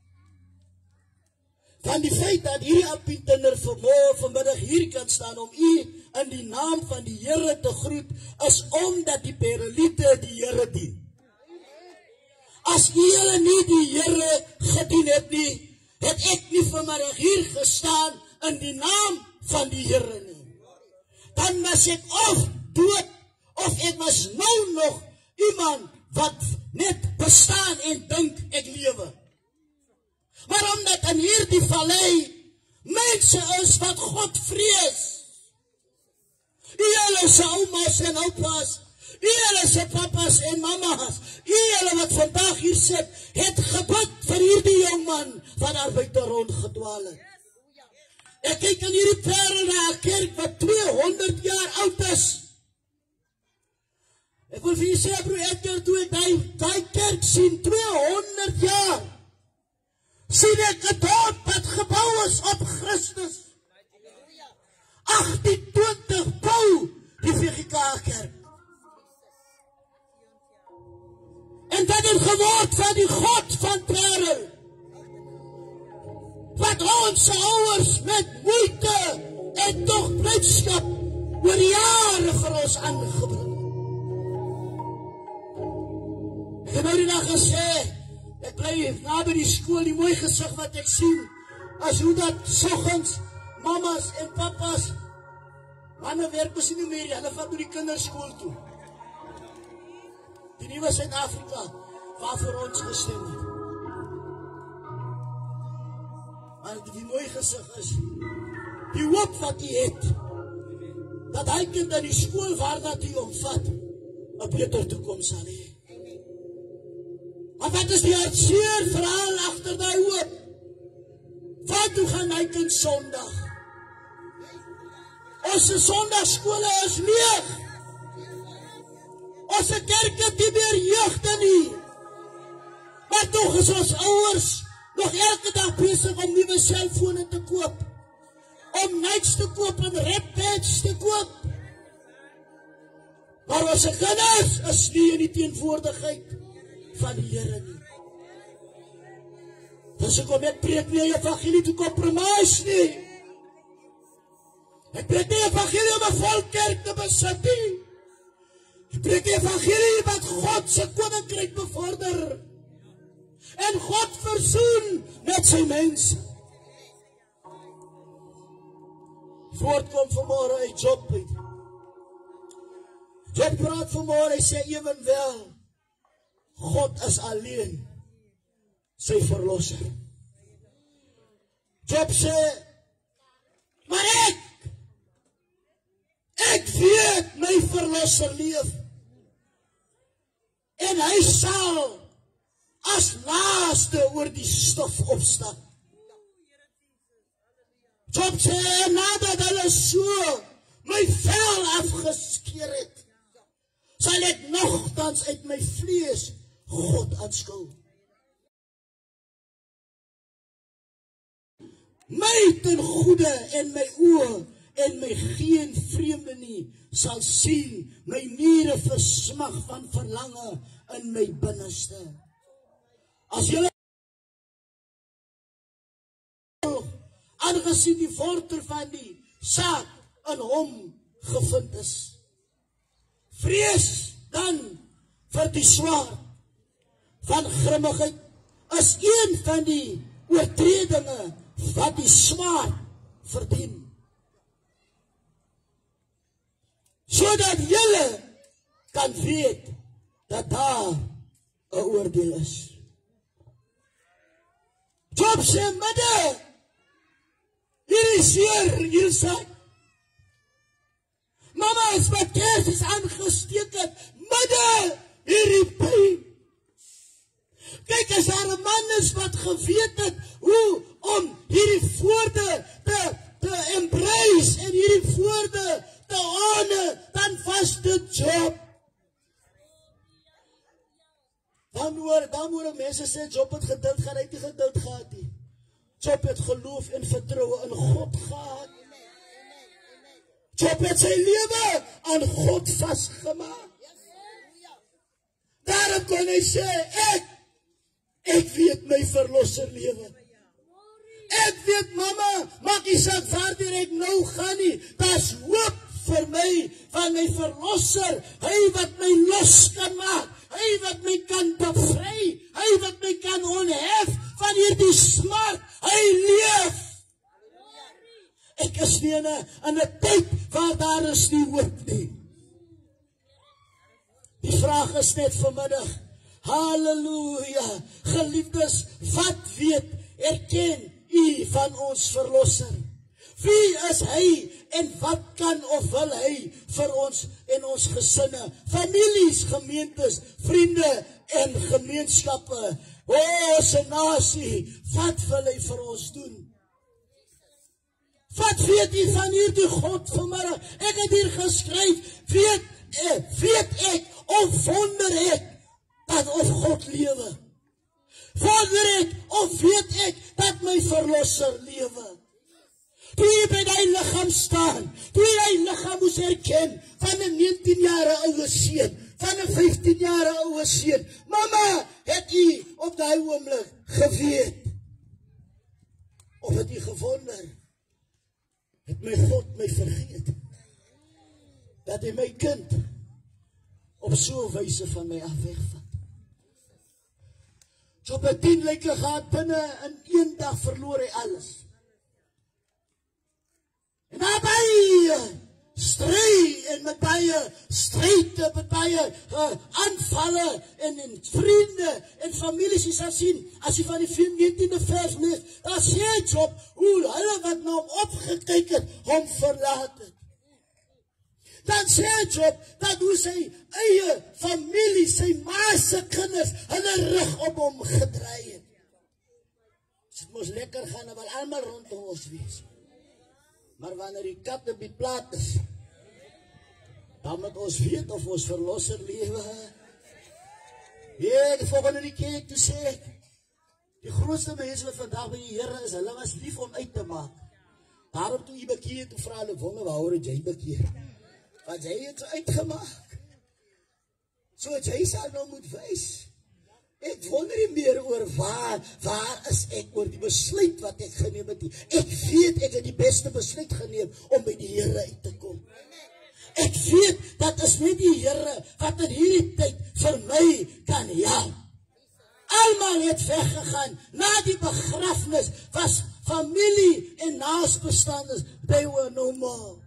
van die feit dat hierdie Appingtoner vanmiddag hier kan staan om u in die naam van die Here te groet, is omdat die Pareliete die Here dien. As julle nie die Here gedien het nie, het ek nie vanmiddag hier gestaan in die naam van die Here nie. Dan was ek of dood, of ek was nou nog iemand wat net bestaan en dink ek lewe. Maar omdat in hierdie vallei mense is wat God vrees, julle se oumas en oupas, julle se papas en mamas, julle wat vandag hier sit, het gebid vir hierdie jong man wat daar buite rondgedwaal het. Ek kyk in hierdie Parel na 'n kerk wat 200 jaar oud is. Ek wil vir jy sê, broer Edgar, toe ek die kerk sien, 200 jaar, sien ek 'n dorp wat gebou is op Christus. 1820 bou die VGK kerk. En dat het geword van die God van Parel, wat ons ouers met moeite en tog blydskap oor jare vir ons aangebring. Ek het nou die dag gesê, ek bly naby die skool, die mooi gesig wat ek sien, as hoe dat soggens, mamas en papas, manne werk besien nie meer, hulle vat door die kinderskool toe. Die nuwe Suid-Afrika, waarvoor ons gestem het. Maar die mooi gesig is, die hoop wat hy het, dat hy kind in die skool waar dat hy omvat, 'n beter toekoms sal hê. Maar wat is die hartseer verhaal agter daai hoop? Waartoe gaan hy kind Sondag? Ons Sondagskole is leeg. Ons kerk het nie meer jeugde nie. Maar tog is ons ouers nog elke dag besig om nuwe selfone te koop, om Nikes te koop en Red-Pads te koop. Maar ons kinders is nie in die teenwoordigheid van die Here nie. Dus ek kom met preek nie evangelie te compromise nie. Ek preek nie evangelie om 'n vol kerk te besit nie. Ek preek die evangelie wat God se koninkryk bevorder en God versoen met sy mense. Woord kom vanmôre uit Job uit. Job praat vanmôre, hy sê ewenwel, God is alleen sy verlosser. Job sê, maar ek weet my verlosser leef, en hy sal as laaste oor die stof opstaan. Job sê, nadat hulle so my vel afgeskeer het, sal ek nogtans uit my vlees God aanskou. My ten goede en my oë en my geen vreemde nie sal sien, my niere versmag van verlange in my binneste. As julle aangesien die wortel van die saad in hom gevind is, vrees dan vir die swaard van grimmigheid is een van die oortredinge wat die swaard verdien. Sodat julle kan weet dat daar 'n oordeel is. Job sê, midde hierdie seer Hielside. Mama is met kersies aangesteek het, midde hierdie pyn. Kyk, as daar 'n man is wat geweet het hoe om hierdie woorde te embrace en hierdie woorde te honor, dan was dit Job. Dan hoor mense sê, Job het geduld gehad, hy het nie geduld gehad nie. Job het geloof en vertroue in God gehad. Job het sy lewe aan God vasgemaak. Daarom kon hy sê, ek weet my verlosser lewe. Ek weet, mama, maak nie saak waartoe ek nou gaan nie, daar's hoop vir my, van my verlosser, hy wat my los kan maak, hy wat my kan bevry, hy wat my kan onthef van hierdie smart, hy leef. Ek is nie in 'n tyd waar daar is nie hoop nie. Die vraag is net vanmiddag, halleluja, geliefdes, wat weet, erken u van ons verlosser? Wie is hy en wat kan of wil hy vir ons en ons gesinne, families, gemeentes, vriende en gemeenskappe, ons nasie, wat wil hy vir ons doen? Wat weet u van hierdie God vanmiddag? Ek het hier geskryf, weet ek of wonder ek dat of God lewe? Wonder ek of weet ek dat my verlosser lewe? Toe jy by die lichaam staan, toe jy die lichaam moes herken van 'n 19 jaar ouwe seun, van 'n 15 jaar ouwe seun, mama, het u op die oomblik geweet? Of het u gewonder? Het my God my vergeet, dat hy my kind op so 'n wyse van my af wegvat. Job het 10 lyke gehad, binne in 1 dag verloor hy alles. En na baie stry en met baie stryde, met baie aanvalle en vriende en families, jy sal sien, as jy van die 19de vers lees, dan sê Job, hoe hulle wat na hom opgekyk het, hom verlaat het. Dan sê Job, dat hoe sy eie familie, sy maase kinders, hulle rug op hom gedraai het. Dit moes lekker gaan, en wil allemaal rondom ons wees. Maar wanneer die kat op die plaat is, dan moet ons weet of ons verlosser lewe. Die volgende die kerk toe sê ek, die grootste mense wat vandag by die Here is, hulle was lief om uit te maak. Daarom toe jy bekeer, toe vra hulle, wonder waarom het jy bekeer? Want jy het uitgemaak. So het jy sal nou moet wys. Ek wonder nie meer oor waar is ek oor die besluit wat ek geneem het. Ek weet ek het die beste besluit geneem om by die Here uit te kom. Ek weet dat is net die Here wat in hierdie tyd vir my kan help. Almal het weggegaan na die begrafnis, was familie en naasbestanders, they were no more.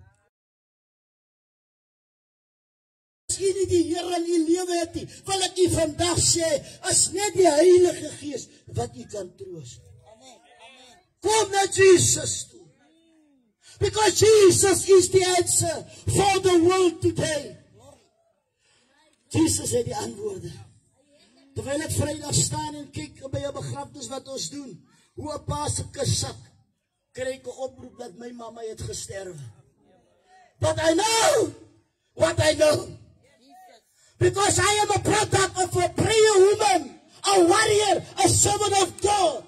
As jy nie die Here in die lewe het nie, wil ek jy vandag sê, is net die Heilige Gees wat jy kan troos. Kom na Jesus toe. Because Jesus is the answer for the world today. Jesus het die antwoorde. Terwyl ek Vrydag staan en kyk by 'n begrafnis wat ons doen, hoe 'n pa se sak, kry ek 'n oproep dat my mamma het gesterwe. But I know what I know. Because I am a product of a prayer woman, a warrior, a servant of God.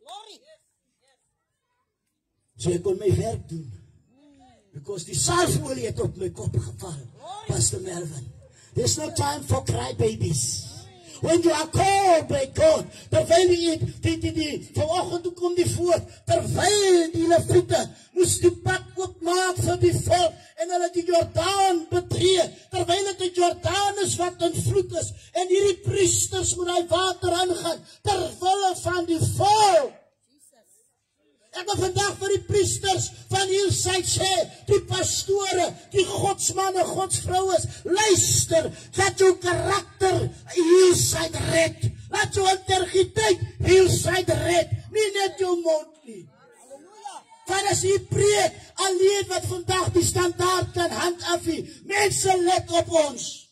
So ek kon my werk doen. Because die salfolie het op my kop geval, Pastor Melvin. There's no time for crybabies. When you are called by God, terwyl die vanoggend toe kom die voort, terwyl die Lewiete moes die pad oopmaak vir die volk, en hulle die Jordaan betree, terwyl het die Jordaan is wat in vloed is, en hierdie priesters moet die water aangaan, terwille van die volk. Ek wil vandag vir die priesters van Hielside sê, die pastore, die godsmanne, godsvrouwes, luister, dat jou karakter Hielside red, dat jou integriteit Hielside red, nie net jou mond nie. Want as jy preek, alleen wat vandag die standaard kan hand afvie. Mense let op ons.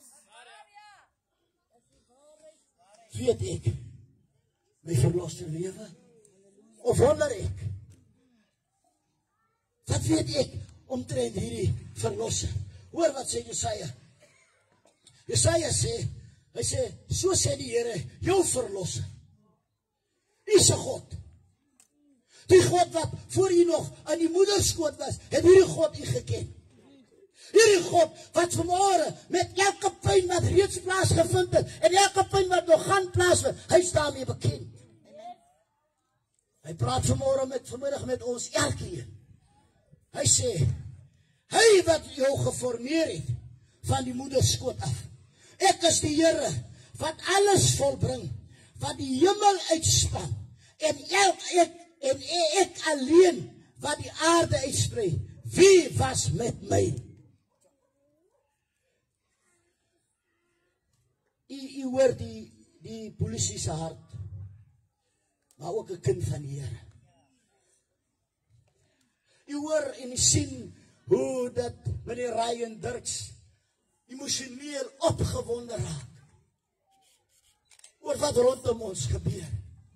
Weet ek, my verlosser lewe? Of wonder ek? Wat weet ek omtrent hierdie verlosser? Hoor wat sê Jesaja. Jesaja sê, hy sê, so sê die Here, jou verlosser. Is 'n God. Die God wat voor u nog in die moederskoot was, het hierdie God u geken. Hierdie God wat vanmôre met elke pyn wat reeds plaasgevind het en elke pyn wat nog gaan plaasvind, hy is daarmee bekend. Hy praat vanmiddag met ons elkeen. Hy sê, hy wat jou geformeer het van die moederskoot af. Ek is die Here wat alles volbring, wat die hemel uitspan en ek alleen wat die aarde uitsprei. Wie was met my? U hoor die polisie se hart, maar ook 'n kind van die Here. U hoor en u sien hoe dat meneer Ryan Dirks emosioneel opgewonde raak oor wat rondom ons gebeur.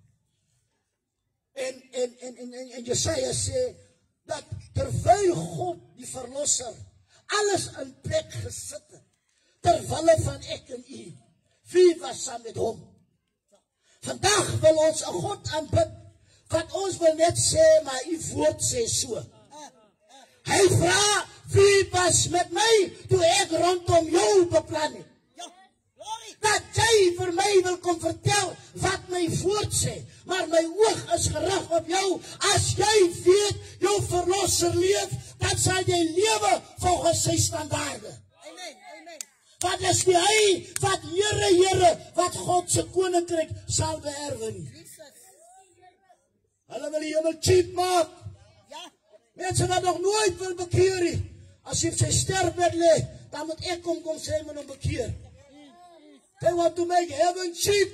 En Jesaja sê dat terwyl God die verlosser alles in plek gesit het, terwille van ek en u, wie was saam met hom? Vandag wil ons 'n God aanbid, wat ons wil net sê, maar u woord sê so. Hy vra, wie was met my, toe ek rondom jou beplan het? Dat jy vir my wil kom vertel, wat my woord sê, maar my oog is gerig op jou. As jy weet, jou verlosser leef, dan sal jy lewe volgens sy standaarde. Wat is die hy, wat Here, wat God se koninkryk sal beerwe nie. Hulle wil die hemel cheap maak. Mense wat nog nooit wil bekeer nie. As jy op sy sterfbed lê, dan moet ek kom sê, hy moet hom bekeer. They want to make heaven cheap.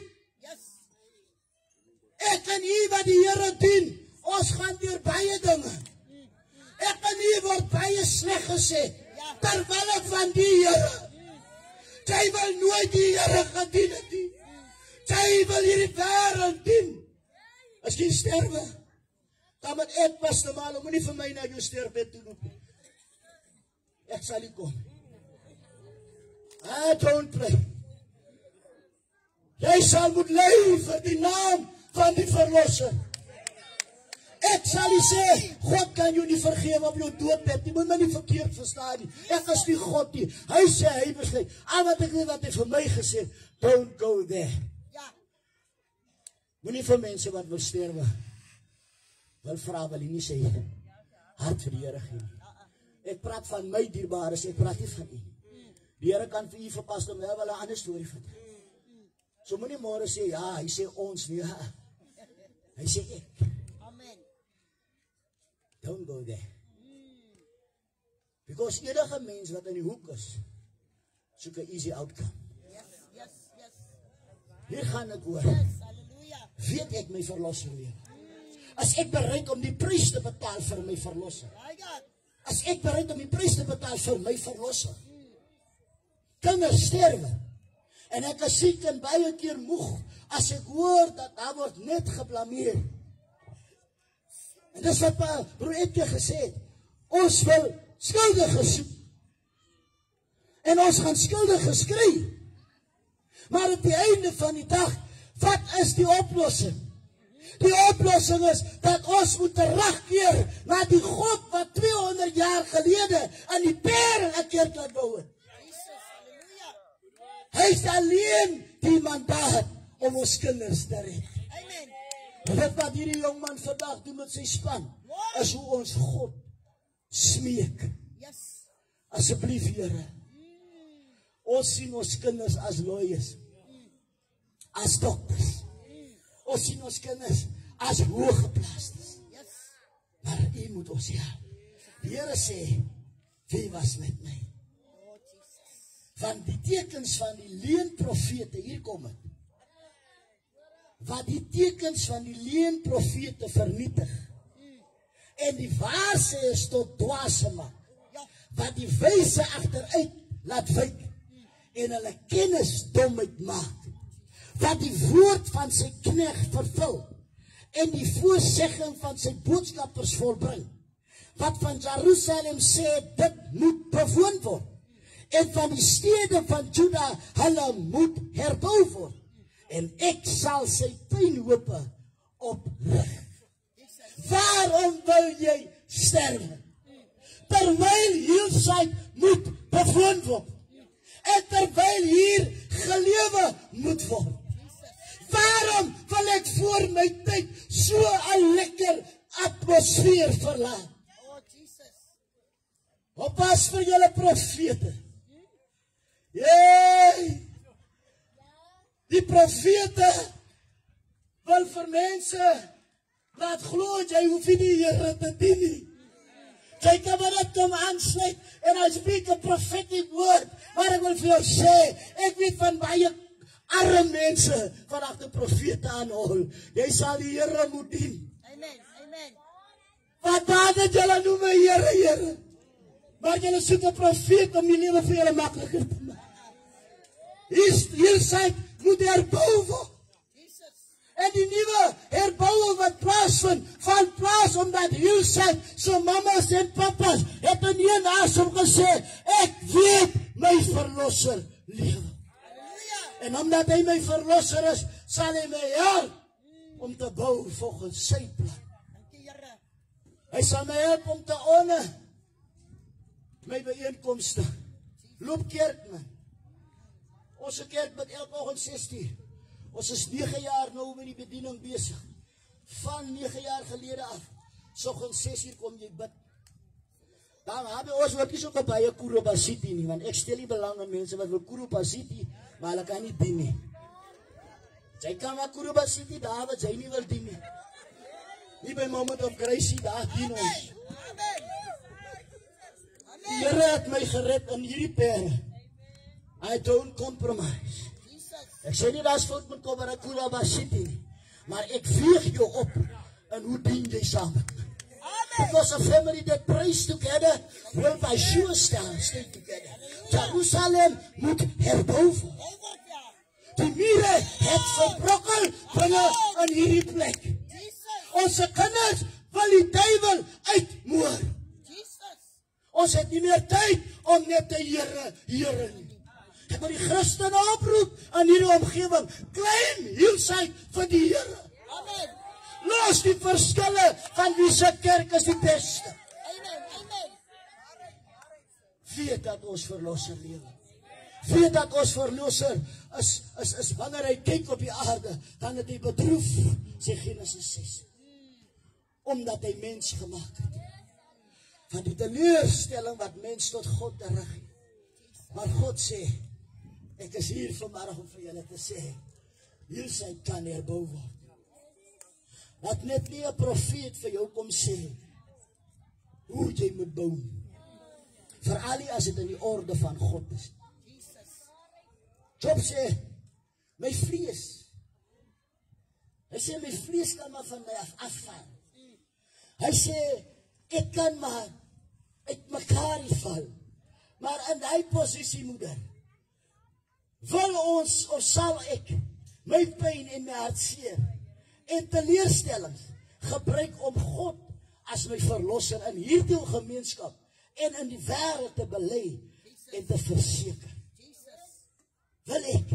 Ek en u wat die Here dien, ons gaan deur baie dinge. Ek en u word baie sleg gesê, terwille van die Here. Jy wil nooit die Here gedien het nie. Jy wil hierdie wêreld dien. As jy sterwe, dan moet ek pas te maal, moet nie vir my na jou sterfbed toe loop. Ek sal nie kom. Don't play. Jy sal moet lei vir die naam van die verlosser. Ek sal nie sê, God kan jou nie vergewe op jou doodbed. Jy moet my nie verkeerd verstaan nie. Ek is nie God nie. Hy sê, hy besluit. Al wat ek weet wat hy vir my gesê, don't go there. Moet nie vir mense wat wil sterwe, wil vra, wil nie sê, hart vir die Here gee. Ek praat van my dierbares, ek praat nie van u. Die Here kan vir u verpas om wel 'n ander storie vertel. So moet nie môre sê, ja, hy sê ons nie, hy sê ek. Don't go there. Because enige mens wat in die hoek is, soek 'n easy outcome. Hier gaan ek oor. Weet ek my verlosser lewe? As ek bereid om die prys te betaal vir my verlosser. As ek bereid om die prys te betaal vir my verlosser. Kinders sterwe. En ek is siek en baie keer moeg as ek hoor dat daar word net geblameer. En dis wat broer Etje gesê het. Ons wil skuldiges soek. En ons gaan skuldiges kry. Maar op die einde van die dag, wat is die oplossing? Die oplossing is dat ons moet terugkeer na die God wat 200 jaar gelede aan die Parel 'n kerk laat bou het. Hy is alleen die mandaat om ons kinders te red. Dit wat hierdie jongman vandag doen met sy span, is hoe ons God smeek. Asseblief, Here. Ons sien ons kinders as lawyers, as dokters. Ons sien ons kinders as hooggeplaastes. Maar u moet ons help. Die Here sê, wie was met my? Van die tekens van die leenprofete, hier kom het. Wat die tekens van die leenprofete vernietig, En die waarse is tot dwaase maak. Wat die wyse agteruit laat wyk. En hulle kennis domheid maak. Wat die woord van sy knegt vervul. En die voorsegging van sy boodskappers volbring. Wat van Jerusalem sê, dit moet bewoon word. En van die stede van Juda, hulle moet herbou word. En ek sal sy puinhope oprig. Waarom wil jy sterwe? Terwyl Hillside moet bewoon word. En terwyl hier gelewe moet word. Waarom wil ek voor my tyd so 'n lekker atmosfeer verlaat? Oppas vir julle profete. Jee! Die profete wil vir mense laat glo jy hoef nie die Here te dien nie. Jy kan maar net kom aansluit en I speak a prophetic word. Maar ek wil vir jou sê, ek weet van baie arme mense wat agter profete aanhol. Jy sal die Here moet dien. Amen. Amen. Wat dan het julle noem my Here, Here? Maar julle soek 'n profeet om die lewe vir julle makliker te maak. Hier sê moet herbou word. En die nuwe herbouing wat plaasvind, van plaas omdat Hillside so mamas en papas het in een asem gesê, ek weet my verlosser lewe. En omdat hy my verlosser is, sal hy my help om te bou volgens sy plan. Hy sal my help om te honor my bijeenkomste. Loop kerk man. Ons kerk met elke oggend 6:00. Ons is 9 jaar nou met die bediening besig. Van 9 jaar gelede af. Soggens 6:00 kom jy bid. Dan hebben ons wat is ook baie Kuruba City nie, want ek stel nie belang aan mense wat wil Kuruba City, maar hulle kan nie dien nie. Jy kan maar Kuruba City daar wat jy nie wil dien nie. Nie by Moment of Grace daar dien ons. Die Here het my gered in hierdie pere. I don't compromise. Ek sê nie dat is fout met Kuruba City nie, maar ek veeg jou op en hoe dien jy saam met my? Because a family that prays together will by sure stay together. Jerusalem moet herbou word. Die mure het verbrokkel binne in hierdie plek. Onze kinders wil die duiwel uitmoor. Ons het nie meer tyd om net te Here nie. Ek wil die Christene oproep aan hierdie omgewing. Claim Hillside vir die Here. Amen. Los die verskille van wie se kerk is die beste. Amen. Amen. Weet dat ons verlosser lewe. Weet dat ons verlosser is wanneer hy kyk op die aarde, dan het hy bedroef, sê Genesis 6. Omdat hy mens gemaak het. Van die teleurstelling wat mens tot God terug het. Maar God sê, ek is hier vanmiddag om vir julle te sê, Hillside kan herbou word. Dat net nie 'n profeet vir jou kom sê, hoe jy moet bou. Veral as dit in die orde van God is. Job sê, my vlees. Hy sê, my vlees kan maar van my afval. Hy sê, ek kan maar uit mekaar val. Maar in die posisie, moeder, wil ons, of sal ek, my pyn en my hartseer, en teleurstellings, gebruik om God as my verlosser in hierdie gemeenskap, en in die wêreld te belê, en te verseker. Wil ek.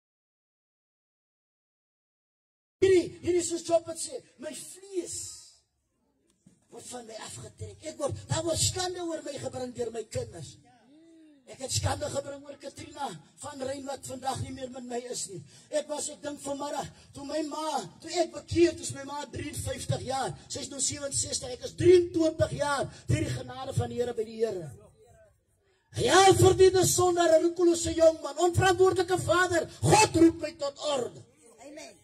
Hierdie soos Job het sê, my vlees, word van my afgetrek. Daar word skande oor my gebring deur my kinders. Ek het skande gebring oor Katrina van Rein wat vandag nie meer met my is nie. Ek dink vanmiddag, toe ek bekeer, toe is my ma 53 jaar, sy is nou 67, ek is 23 jaar, deur die genade van die Here by die Here. Ja, verdiende sondaar, 'n roekelose jong man, onverantwoordelike vader, God roep my tot orde. Amen.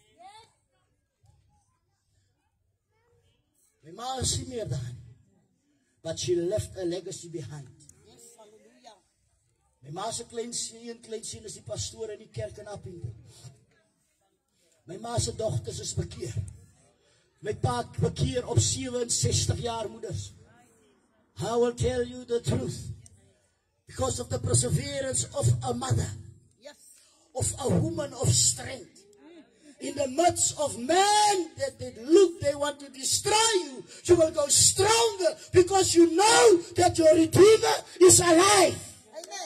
My ma is nie meer daar, but she left a legacy behind. Yes, hallelujah. My ma se kleinsien is die pastoor in die kerk in Appington. My ma se dogters is bekeer. My pa bekeer op 67 jaar moeders. I will tell you the truth. Because of the perseverance of a mother. Yes. Of a woman of strength. In the midst of men that they want to destroy you, you will go stronger because you know that your Redeemer is alive. Amen.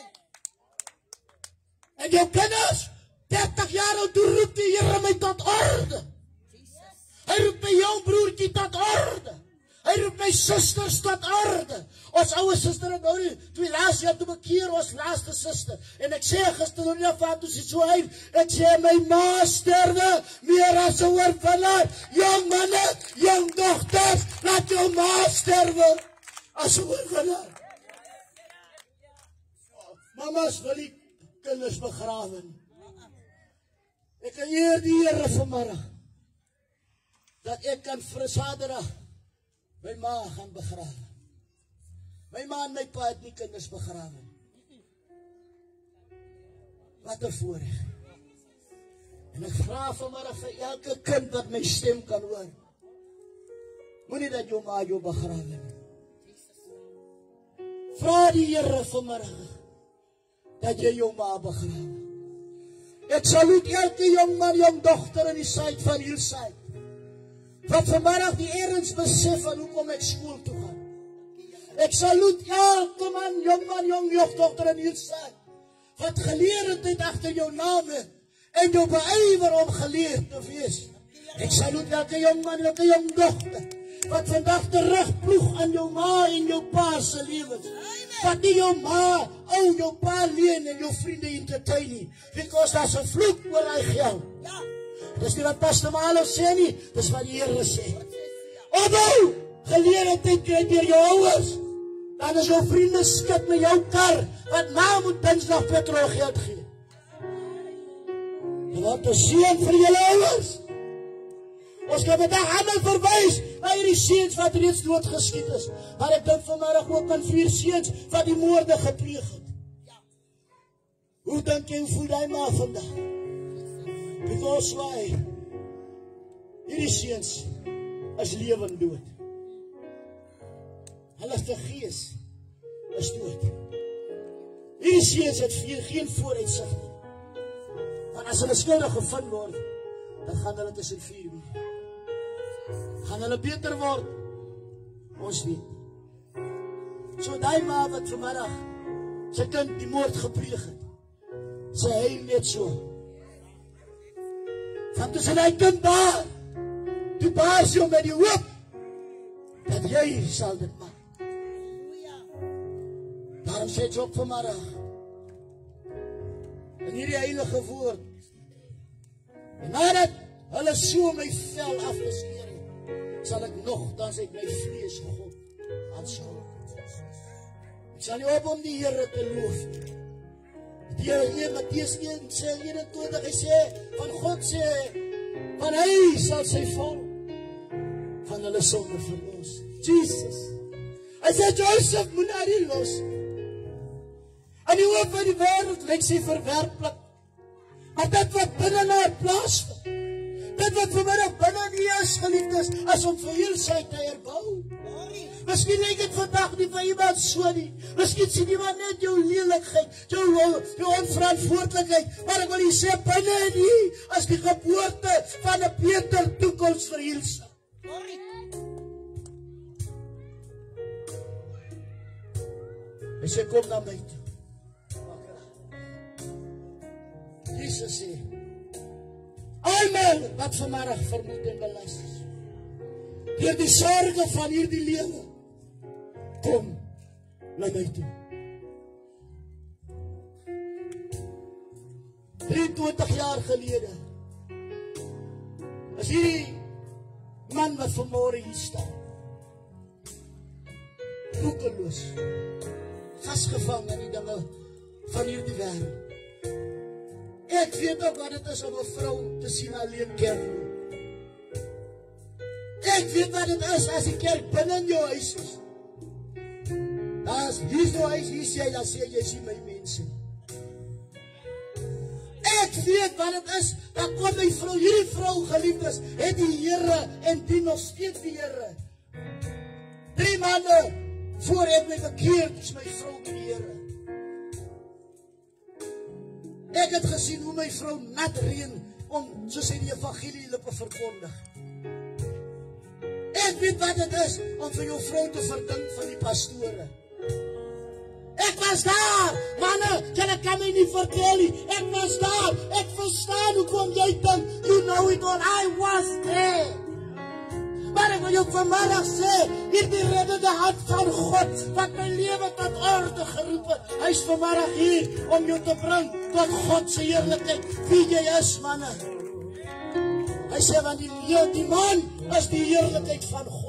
En jou kinders, 30 jaar oud, toe roep die Here my tot orde. Hy roep my jong broertjie tot orde. Hy roep my susters tot orde. Ons ouwe suster het nou nie, toe laas jaar toe bekeer ons laaste suster. En ek sê gister nou nie af toe sy so huil. Ek sê my ma sterwe meer as 'n oorwinnaar. Jong manne, jong dogters, laat jou ma sterwe as 'n oorwinnaar. Mamas wil die kinders begrawe. Ek eer die Here vanmiddag dat ek kan vir Saterdag my ma gaan begrawe. My ma en my pa het nie kinders begrawe. Wat 'n voorreg. En ek vra vanmiddag vir elke kind wat my stem kan hoor. Moenie dat jou ma jou begrawe nie. Vra die Here vanmiddag dat jy jou ma begrawe. Ek saluut elke jong man, jong dogter in die suid van Hillside. Wat vanmiddag die erns besef van hoekom ek skool toe gaan. Ek saluut elke man, jong dogter in Hillside. Wat geleerd het agter jou name en jou beywer om geleerd te wees. Ek saluut elke jong man, elke jong dogter wat vandag terugploeg aan jou ma en jou pa se lewens. Wat nie jou ma, jou pa leen en jou vriende entertain nie. Because daar's 'n vloek oor hy geld. Dis nie wat Pastor Malo sê nie, dis wat die Here sê. Onthou, geleerdheid kry deur jou ouers. Dan is jou vriende skit met jou kar, wat ma moet Dinsdag petrol geld gee. Jy word 'n seën vir julle ouers. Ons kan vandag almal verwys na hierdie seuns wat reeds doodgeskiet is. Maar ek dink vanmiddag ook aan 4 seuns wat die moorde gepleeg het. Hoe dink jy voel hy maar vandag? Because why? Hierdie seuns is lewend dood. Hulle se gees is dood. Hierdie seuns het geen vooruitsig nie. Want as hulle skuldig gevind word, dan gaan hulle tussen 4 uur. Gaan hulle beter word? Ons weet. So die ma wat vanmiddag sy kind die moord gepleeg het, sy huil net so. Want toe sy die kind daar, toe baas jou met die hoop, dat jy sal dit maak. Daarom sê jy ook vanmiddag, in hierdie heilige woord, en nadat hulle so my vel afgeskeer het, sal ek nogtans uit my vlees God aanskou. Ek sal nie op om die Here te loof. Die Here, Mattheus 1 sê 21, hy sê, van God sê, van hy sal sy volk van hulle sonde verlos. Jesus. Hy sê, Joseph moet na die los. En die hoop van die wêreld lyk sy verwerplik. Maar dit wat binne haar plaasvind, dit wat vanmiddag binne nie is, geliefdes, as om vir Hillside te herbou. Miskien lyk dit vandag nie vir iemand so nie. Miskien sien iemand net jou lelikheid, jou onverantwoordelikheid. Maar ek wil jy sê, binne in hier, as die geboorte van 'n beter toekoms vir Hillside. Hy sê, kom na my toe. Jesus sê, almal wat vanmiddag vermoed en belas is, deur die sorge van hierdie lewe, kom na my toe. 23 jaar gelede is hierdie man wat vanmôre hier staan, roekeloos, vasgevang in die dinge van hierdie wêreld. Ek weet ook wat het is om 'n vrou te sien alleen kerk. Ek weet wat het is as die kerk binne in jou huis is. Hier is jou huis, hier sê jy, dan sê jy, sien my mense. Ek weet wat het is, dan kom my vrou, hierdie vrou geliefdes, het die Here en die nog steeds die Here. 3 maande voor ek my bekeerd is my vrou met die Here. Ek het gesien hoe my vrou nat reën om, soos hy die evangelie lippe verkondig. Ek weet wat het is om vir jou vrou te verdink van die pastore. Ek was daar, manne, julle kan my nie vertel nie. Ek was daar, ek verstaan hoekom jy dink, you know it all, I was there. Maar ek wil jou vanmiddag sê, hierdie reddende hand van God, wat my lewe tot orde geroep het, hy is vanmiddag hier om jou te bring tot God se heerlikheid, wie jy is, manne. Hy sê, want die man is die heerlikheid van God.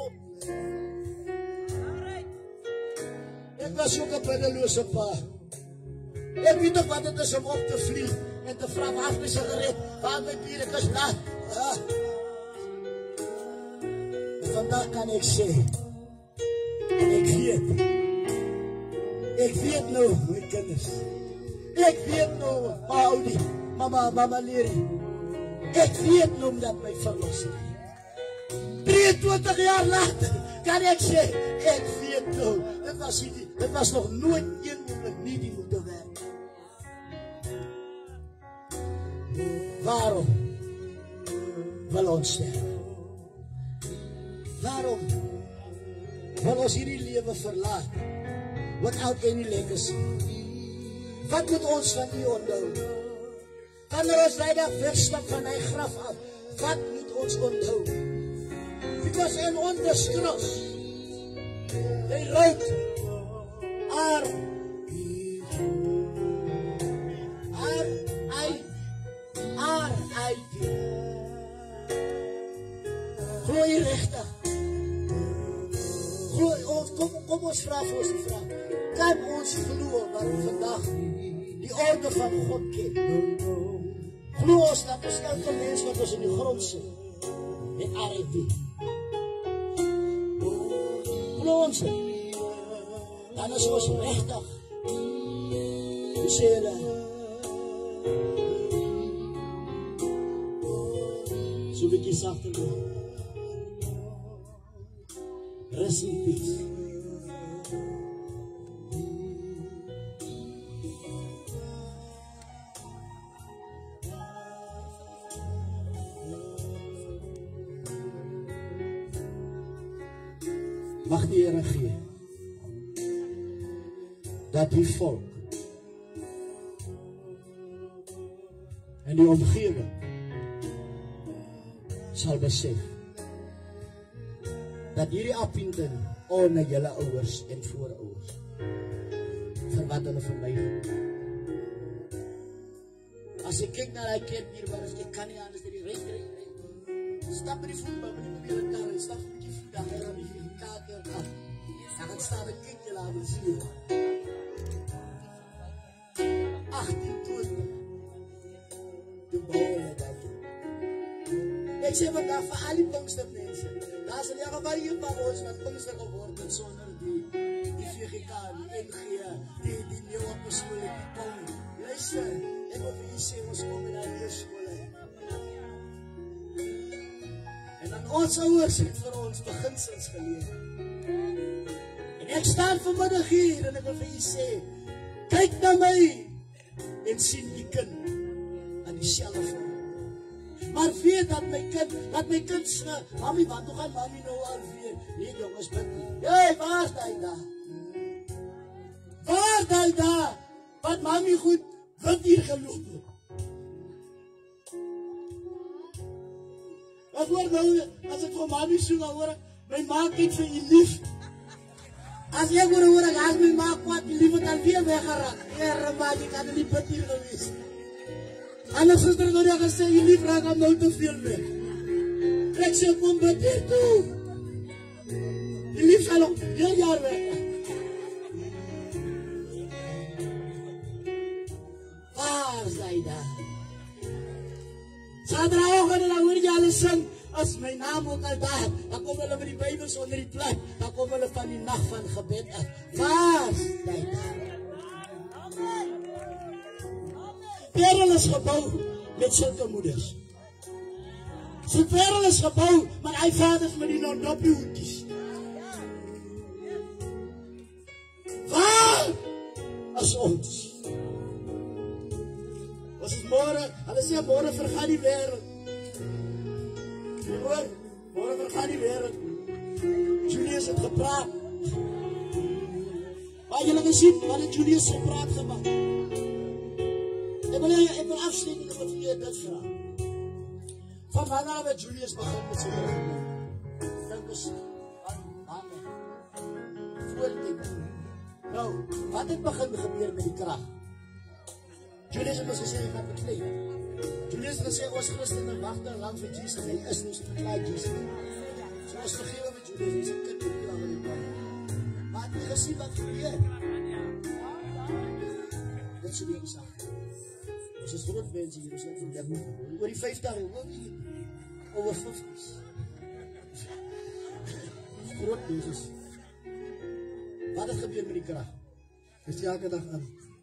Ek was ook 'n binneloose pa. Ek weet nog wat het is om op te vlieg en te vra waar my sigaret, waar my bier, ek is laat. En vandag kan ek sê, en ek weet nou, my kinders, ek weet nou, Audi, mama Lerie, ek weet nou dat my verlosser, 23 jaar later, kan ek sê, ek weet nou, dit was nog nooit een moment nie die moeten werk. Waarom wil ons sterven? Waarom wil ons hierdie lewe verlaat without any legacy? Wat moet ons van die onthou? Wanneer ons leider wegstap van die graf af, wat moet ons onthou? Because in on the cross, they wrote, R.I.P. Glooi rechtig. Kom ons vraag vir ons die vraag. Kan ons glo wat vandag die orde van God ken? Glo ons dat ons elke mens wat ons in die grond sit, met R.I.P. Glo ons het. Dan is ons rechtig. Die sê hulle, so bykie sagter word. Rest in peace. Mag die Here gee dat die volk en die omgewing sal besef dat hierdie Appington onder julle ouers en voorouers vir wat hulle vir my doen. As ek kyk na die kerk hier, waar ek kan nie anders dan die recht. Stap met die voetbal, met die mobiele kar, en stap met die voetbal, en dan die kaker af. En dan staan ek kyk julle aan die ziel. 18 doden. De bolen dat. Ek sê vandag vir al die Pinkstermense, daar is in elk geval hier van ons wat Pinkster geword het sonder die VGK, die NG, die nieuwe persoon, die Pong. Luister, ek wil vir jy sê, ons kom in die leerskole. En dan ons ouers het vir ons beginsels geleer. En ek staan vanmiddag hier en ek wil vir jy sê, kyk na my en sien die kind aan die selfe vorm. Maar weet dat my kind sê, mami, wat toe gaan mami nou alweer? Nee jongens, bid nie. Hey, waar is die daar? Waar is die daar? Wat mami goed, wat hier geloop het? Wat hoor nou, as ek vir mami soe, dan hoor ek, my ma kyk vir jy lief. As ek hoor ek, as my ma kwaad, die lief het alweer weggeraak. Heere ma, jy kan nie bid hier gewees. Anders is er nou gesê, jy lief raak aan nou te veel weg. Ek sê, kom bid hier toe. Die lief sal ook heel jaar weg. Waar is hy daar? Saterdagoggend en dan hoor jy hulle sing, as my naam ook al daar, dan kom hulle met die Bybels onder die plek, dan kom hulle van die nacht van gebed af. Waar is hy daar? Kerel is gebouw, met sulke moeders. Sy wêreld is gebou, maar hy vaders met die non-doppie hoedjies. Waar is ons? Ons is môre, hulle sê môre vergaan die wêreld. Môre vergaan die wêreld. Julius het gepraat. Maar julle gesien, wat het Julius gepraat gemaak? Ek wil afsluiten met vir dit vra. Van wanneer het Julius begin met sy werk? Dink ons aan voor dit. Nou, wat het begin gebeur met die krag? Julius het ons gesê hy gaan beklei. Julius het gesê ons Christene wag te lank vir Jesus, hy is ons verklaar Jesus. So ons vergewe met Julius, hy kind die aan die baan. Maar het nie gesien wat gebeur. Dit is die saak. Ons is groot mense hier, ons het vandag oor die 50, oor 50's. Groot mense. Wat het gebeur met die krag? Is die elke dag aan.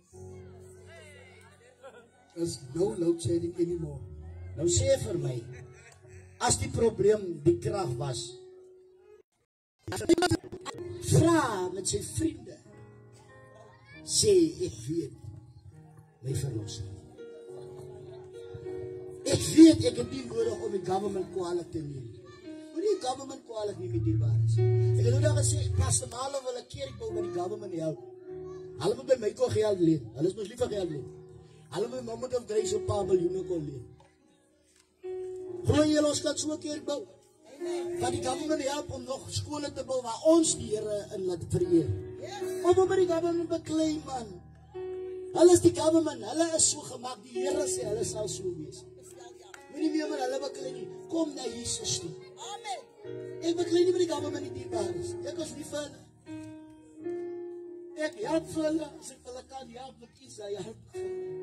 Is no load shedding anymore. Nou sê vir my, as die probleem die krag was, vra met sy vriende, sê ek weet my verlosser. Ek weet ek het nie nodig om die government kwalijk te neem. Moet die government kwalijk nie met die waar is. Ek het nou gesê, Pastor Malo wil een keer ek wou met die government help. Hulle moet by my kon geld leen. Hulle is ons lief van geld leen. Hulle moet my moet of Grace een paar miljoen kon leen. Gooi jy ons kan so keer bou. Van die government help om nog skole te bou waar ons die Here in laat vereer. Om met die government beklei, man. Hulle is die government, hulle is so gemaak, die Here sê, hulle sal so wees. Moet nie meer met hulle beklei nie, kom na Jesus toe. Amen. Ek beklei nie met die government die dierbaar is. Ek was nie vir hulle. Ek help vir hulle, as ek hulle kan help, met kies, hy help.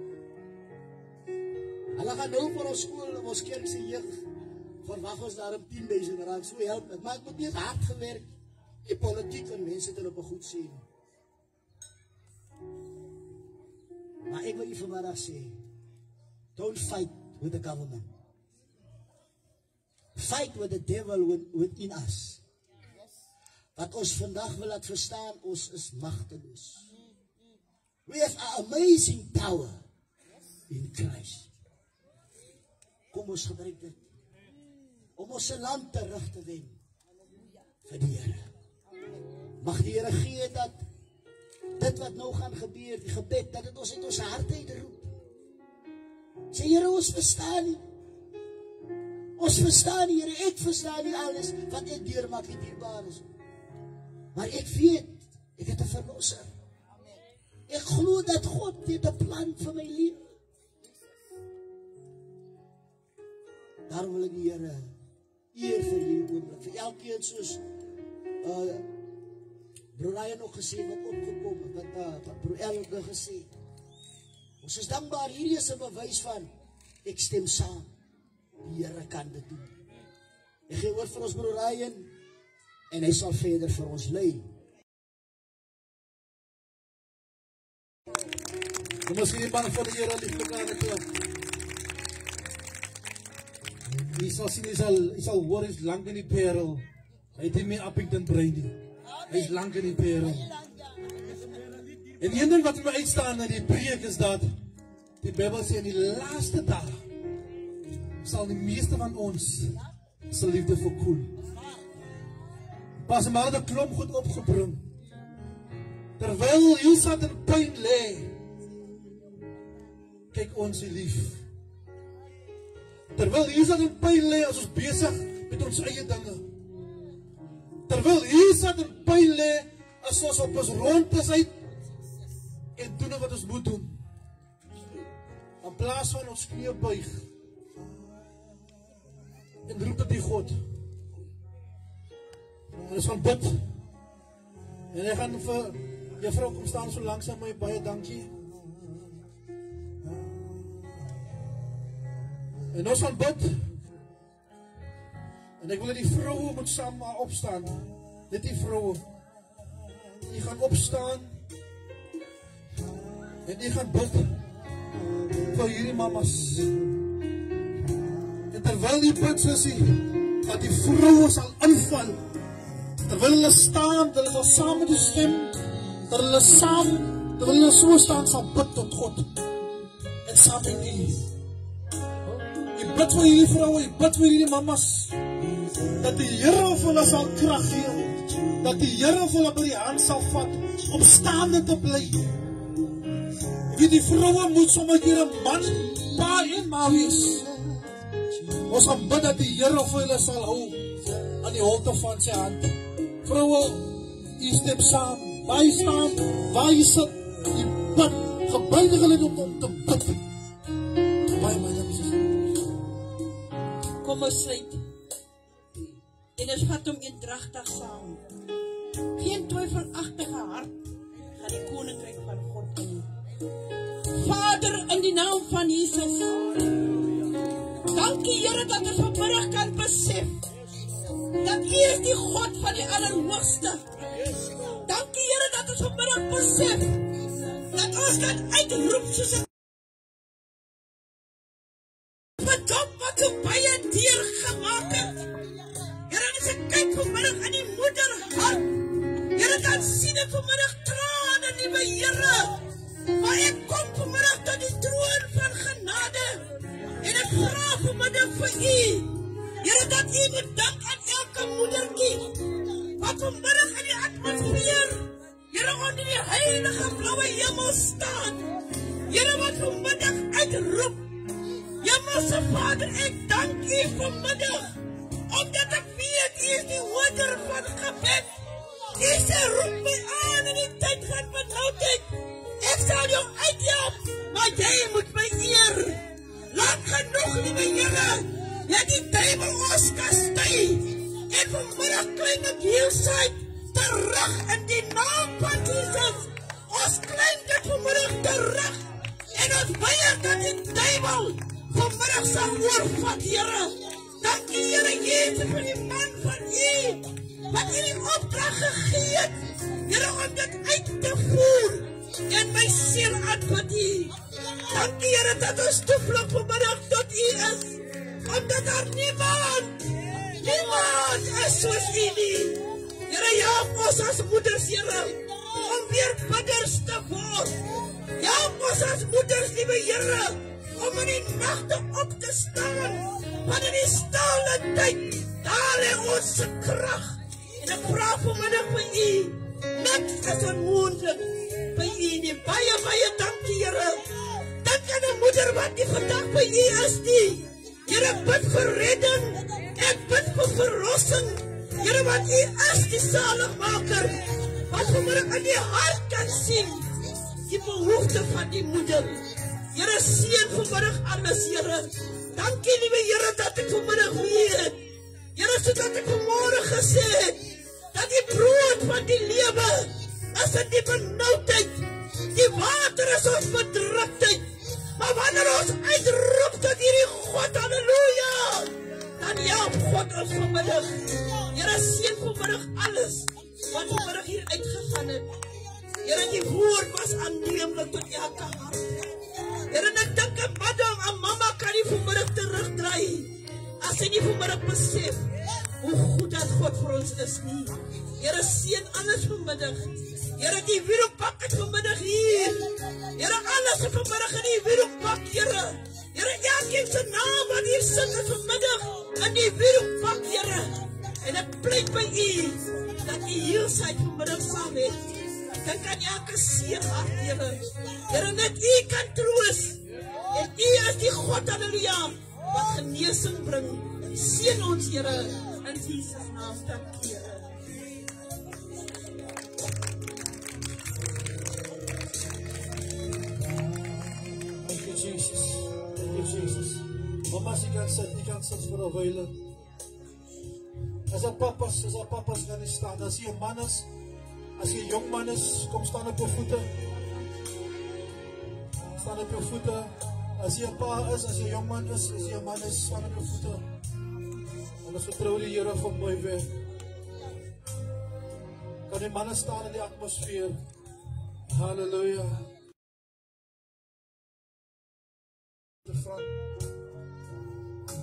Hulle gaan nou vir ons skool, ons kerkse jeugd, verwag ons daar om 10.000 rand, so help ek. Maar ek moet nie hard gewerk, die politiek en mense dit op een goed sê. Maar ek wil u vanmiddag sê, don't fight with the government. Fight with the devil within us. Wat ons vandag wil laat verstaan, ons is machteloos. We have an amazing power in Christ. Kom ons gebruik dit, om ons land terug te wen, vir die Here. Mag die Here gee dat, dit wat nou gaan gebeur, die gebed, dat het ons uit ons hart uitroep. Sê Here, ons verstaan nie. Ons verstaan nie, Here, ek verstaan nie alles, wat ek deurmaak, die dierbaar is. Maar ek weet, ek het 'n verlosser. Ek glo dat God het 'n plan vir my lewe. Daarom wil ek die Here eer vir hierdie oomblik, vir elkeen soos Broer Ryan nog gesê, wat opgekom, wat Broer Elke gesê. Ons is dankbaar, hierdie is 'n bewys van, ek stem saam, die Here kan dit doen. Ek gee oor vir ons Broer Ryan, en hy sal verder vir ons lei. Kom ons gee die man van die Here lief mekaar klap. Jy sal sien, jy sal hoor, hy is lang in die perel. Hy het nie meer Appington brein nie. Hy is lang in die perel. En een ding wat my uitstaan in die preek is dat, die Bybel sê in die laaste dag, sal die meeste van ons sy liefde verkoel. Pas maar die klomp goed opgebring. Terwyl Josat in pyn lê, kyk ons die lief. Terwyl Josat in pyn lê, as ons besig met ons eie dinge. Terwyl Josat in pyn lê, as ons op ons rond is uit, en doen wat ons moet doen. In plaas van ons knie buig, en roep dit die God. En ons gaan bid. En hy gaan vir juffrou kom staan so langs aan my, baie dankie. En ons gaan bid. En ek wil dat die vrouwe moet saam maar opstaan. Net die vrouwe. Die gaan opstaan. En die gaan bid vir hierdie mamas. En terwyl die bid, sussie, dat die vroue sal inval, terwyl hulle staan, hulle sal saam met die stem, terwyl hulle so staan, sal bid tot God, en saam met die. Jy bid vir hierdie vroue, jy bid vir hierdie mamas, dat die Here vir hulle sal krag gee, dat die Here vir hulle by die hand sal vat, om staande te bly. Jy weet, die vroue moet sommer hier 'n man, pa en ma wees. Ons gaan bid dat die Here vir hulle sal hou aan die holte van sy hand. Vroue, jy stap saam, waar jy staan, waar jy sit, jy bid, gebuig hulle om te bid. Kom ons sluit. En ons vat hom eendragtig saam. Geen twyfelagtige hart gaan die koninkryk van God in. Vader, in die naam van Jesus, dankie Here dat ons vanmiddag kan besef dat U is die God van die Allerhoogste. Dankie Here dat ons vanmiddag besef dat ons kan uitroep soos 'n job wat so baie deur gemaak het. Here, as ek kyk vanmiddag aan die moederhart, Here, dan sien ek vanmiddag trane, liewe Here. Maar ek kom vanmiddag tot die troon van genade en ek vra vanmiddag vir U, Here, dat U moet dank aan elke moedertjie wat vanmiddag in die atmosfeer, Here, onder die heilige blauwe hemel staan. Here, wat vanmiddag uitroep. Hemelse Vader, ek dank U vanmiddag, omdat ek weet U is die hoeder van gebed. U sê, roep my aan in die tyd van benoudheid. Ek sal jou uithelp, maar jy moet my eer. Lang genoeg, liewe Here, jy die duiwel ons kastei. En vanmiddag klein ek Hillside terug in die naam van Jesus. Ons klein dit vanmiddag terug. En ons weier dat die duiwel vanmiddag sal oorvat, Here. Dankie, Here Jezus, vir die man van U, wat U die opdracht gegee het, Here, om dit uit te voer, en my siel antwoord U. Dankie, Here, dat ons toevlug vanmiddag tot U is, omdat daar niemand is soos U nie. Here, help ons as moeders, Here, om weer bidders te word. Help ons as moeders, liewe Here, om in die nachte op te staan, want in die stille tyd, daar lê ons se krag. En ek vra vanmiddag vir U, niks is onmoontlik by U nie. Baie, baie dankie, Here. Dink aan 'n moeder wat nie vandag by U is nie. Here, bid vir redding, ek bid vir verlossing. Here, want U is die zaligmaker, wat vanmiddag in die hart kan sien, die behoefte van die moeder. Here, seën vanmiddag alles, Here. Dankie, liewe Here, dat ek vanmiddag weet. Here, sodat ek vanmorgen gesê het, dat die brood van die lewe is in die benoudheid. Die water is ons bedruktheid. Maar wanneer ons uitroep tot hierdie God, halleluja, dan help God ons vanmiddag. Here, seën vanmiddag alles, wat vanmiddag hier uitgegaan het. Here, die woord was aanneemlik tot elke hart. Here, en ek dink aan mama kan nie vanmiddag terugdraai, as sy nie vanmiddag besef, hoe goed dat God vir ons is nie. Here, seën alles vanmiddag. Here, die wierookpak het vanmiddag hier. Here, alles is vanmiddag in die wierookpak, Here. Here, elkeen se naam wat hier sit is vanmiddag in die wierookpak, Here. En ek pleit by U, dat U Hillside vanmiddag saam het. Dink aan elke seer hart, Here. Here, net U kan troos. En U is die God, halleluja, wat genesing bring. Seën ons, Here, in Jesus naam, dankie, Here. Thank you, Jesus. Thank you, Jesus. Mamas, jy kan sit vir 'n wyle. As 'n papas kan nie staan, as jy 'n man is, as jy 'n jong man is, kom staan op jou voete. Staan op jou voete. As jy 'n pa is, as jy 'n jong man is, as jy 'n man is, staan op jou voete. En ons vertrou die Here vir mooi weer. Kan die manne staan in die atmosfeer. Halleluja.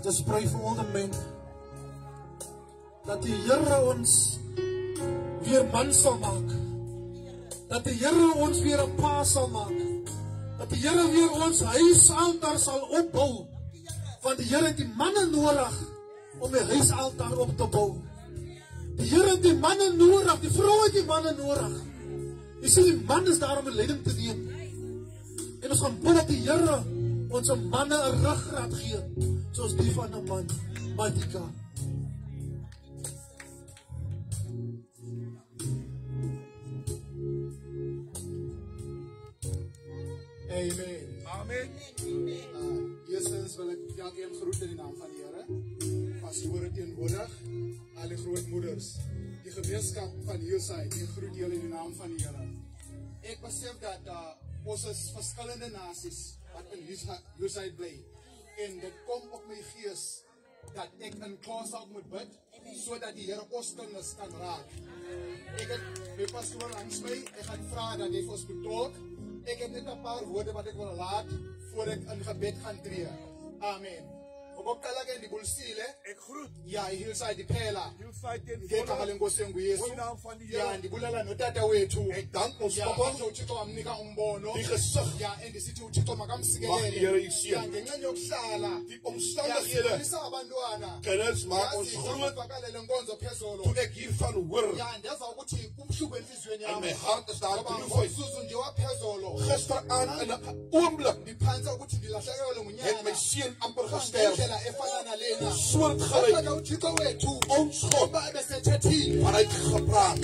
us pray for all the men. Dat die Here ons weer man sal maak. Dat die Here ons weer 'n pa sal maak. Dat die Here weer ons huisaltaar sal opbou. Want die Here het die manne nodig om die huisaltaar op te bou. Die Here het die manne nodig, die vrou het die manne nodig. Jy sien, die man is daar om 'n leiding te neem. En ons gaan bid dat die Here ons manne 'n ruggraat gee, soos die van 'n man, Matika. Amen. Amen. Eerstens wil ek elkeen groet in die naam van die Here. Pastore teenwoordig, al die grootmoeders, die gemeenskap van Hillside, die groet julle in die naam van die Here. Ek besef dat ons is verskillende nasies wat in Hillside bly. En dit kom op my gees dat ek in klaarsaak moet bid, sodat die Here ons kinders kan raak. Ek het my pastoor langs my, ek gaan vra dat hy vir ons moet talk. Ek heb net 'n paar woorde wat ek wil laat voor ek in gebed gaan tree. Amen. Okokuqala ke ndibulsile. Ek groet. Ja, Hillside iphela. Hillside ngegama lenkosi engu Yesu. Ja, ndibulela notata wethu. Ek dank ons Papa uThixo wamnika umbono. Die gesig. Ja, en disithi uThixo makamsikelele. Ja, ngenxa yokuhlala. Die omstandighede. Abantwana. Kinders maak ons groot bakalele nkonzo phezulu. Toe ek hiervan hoor. Ja, ndeza ukuthi umhluko enhlizweni yami. My heart is daar voor Isuzu nje waphezulu. Gisteraan in 'n oomblik. Ndiphantsa ukuthi ndilahlekelwe ngunyana. Het my seun amper gesterf. Soort gelijk ons God vanuit gepraat.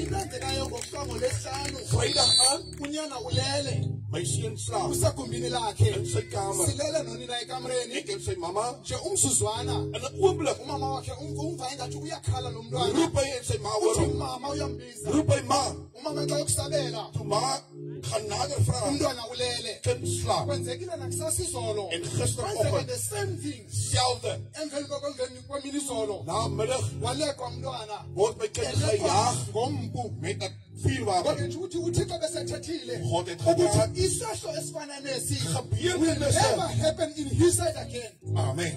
Vrijdag aan, my seun slaap in sy kamer. Ek en sy mama in 'n oomblik roep hy en sy ma hoor hom. Roep hy ma. Toe ma gaan nader vra. Kind slaap. En gisteroggend selfde. Namiddag word my kind gejaag met 'n vuurwapen. God het gepraat. Gebeurtenisse. Amen.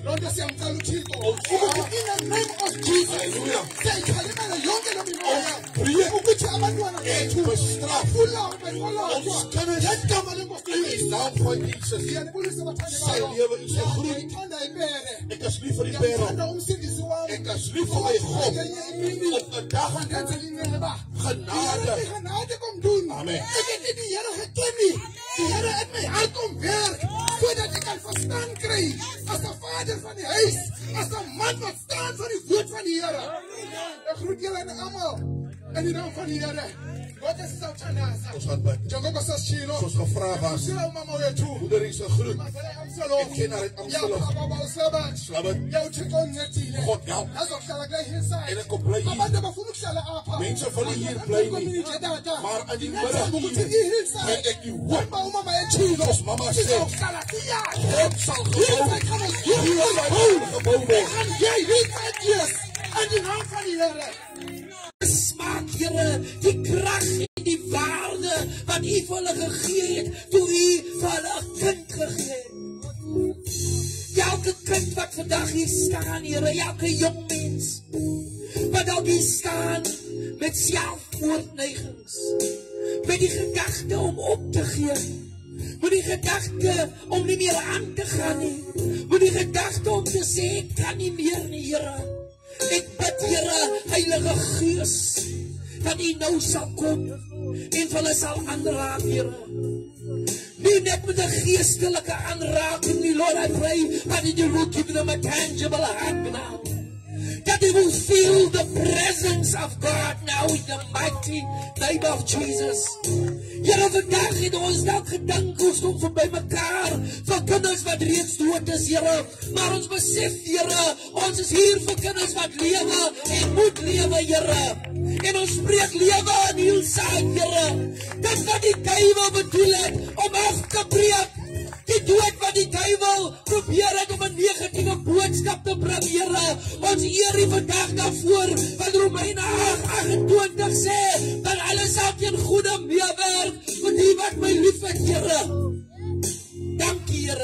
Ons bestraf ons kinders in die naam van Jesus. Sy lewe is so groot. Ek is lief vir die pere. Ek is lief vir my God. Op 'n dag genade kom doen. Amen. Ek het die Here geken nie. Die Here het my hart omwerk sodat ek kan verstaan kry as 'n vader van die huis, as 'n man wat staan vir die woord van die Here. Ek groet julle almal in die naam van die Here. Wat is dit tandaza? Ons gaan bid. Njengoba sasishilo. Soos gevra was. Sila umama wethu. Moeder is 'n groet. Ek ken haar uit Amsterdam. Ja, baba Slabat. Slabat. Jou uThixo ongethile. God help. Azokuhlala kule Hillside. En ek kom bly hier. Abantu abafuna ukuhlala apha. Mense van hier bly nie. Maar in die middag hier ek die hoop. Umama ethilo. Soos mama sê. Ja. God sal gebou word. En jy weet wat Jesus in die naam van die Here. Smaak, Here, die krag en die waarde wat U vir hulle gegee het, toe U vir hulle 'n kind gegee het. Elke kind wat vandag hier staan, Here, elke jong mens wat dalk hier staan met selfmoordneigings, met die gedagte om op te gee, met die gedagte om nie meer aan te gaan nie, met die gedagte om te sê, ek kan nie meer nie, Here. Ek bid, Here, Heilige Gees, dat U nou sal kom en vir hulle sal aanraak, Here. Nie net met 'n geestelike aanraking nie, Lord, I pray that You will give them a tangible hug now. That they will feel the presence of God now in the mighty name of Jesus. Here, vandag het ons dalk gedink ons kom verby mekaar vir kinders wat reeds dood is, Here. Maar ons besef, Here, ons is hier vir kinders wat lewe en moet lewe, Here. En ons spreek lewe in Hillside, Here. Dit wat die duiwel bedoel het om af te breek. Die dood wat die duiwel probeer het om 'n negatiewe boodskap te bring, Here. Ons eer U vandag daarvoor, wat Romeine 8:28 sê, dat alles sal ten goeie meewerk vir die wat my liefhet, Here. Dankie, Here.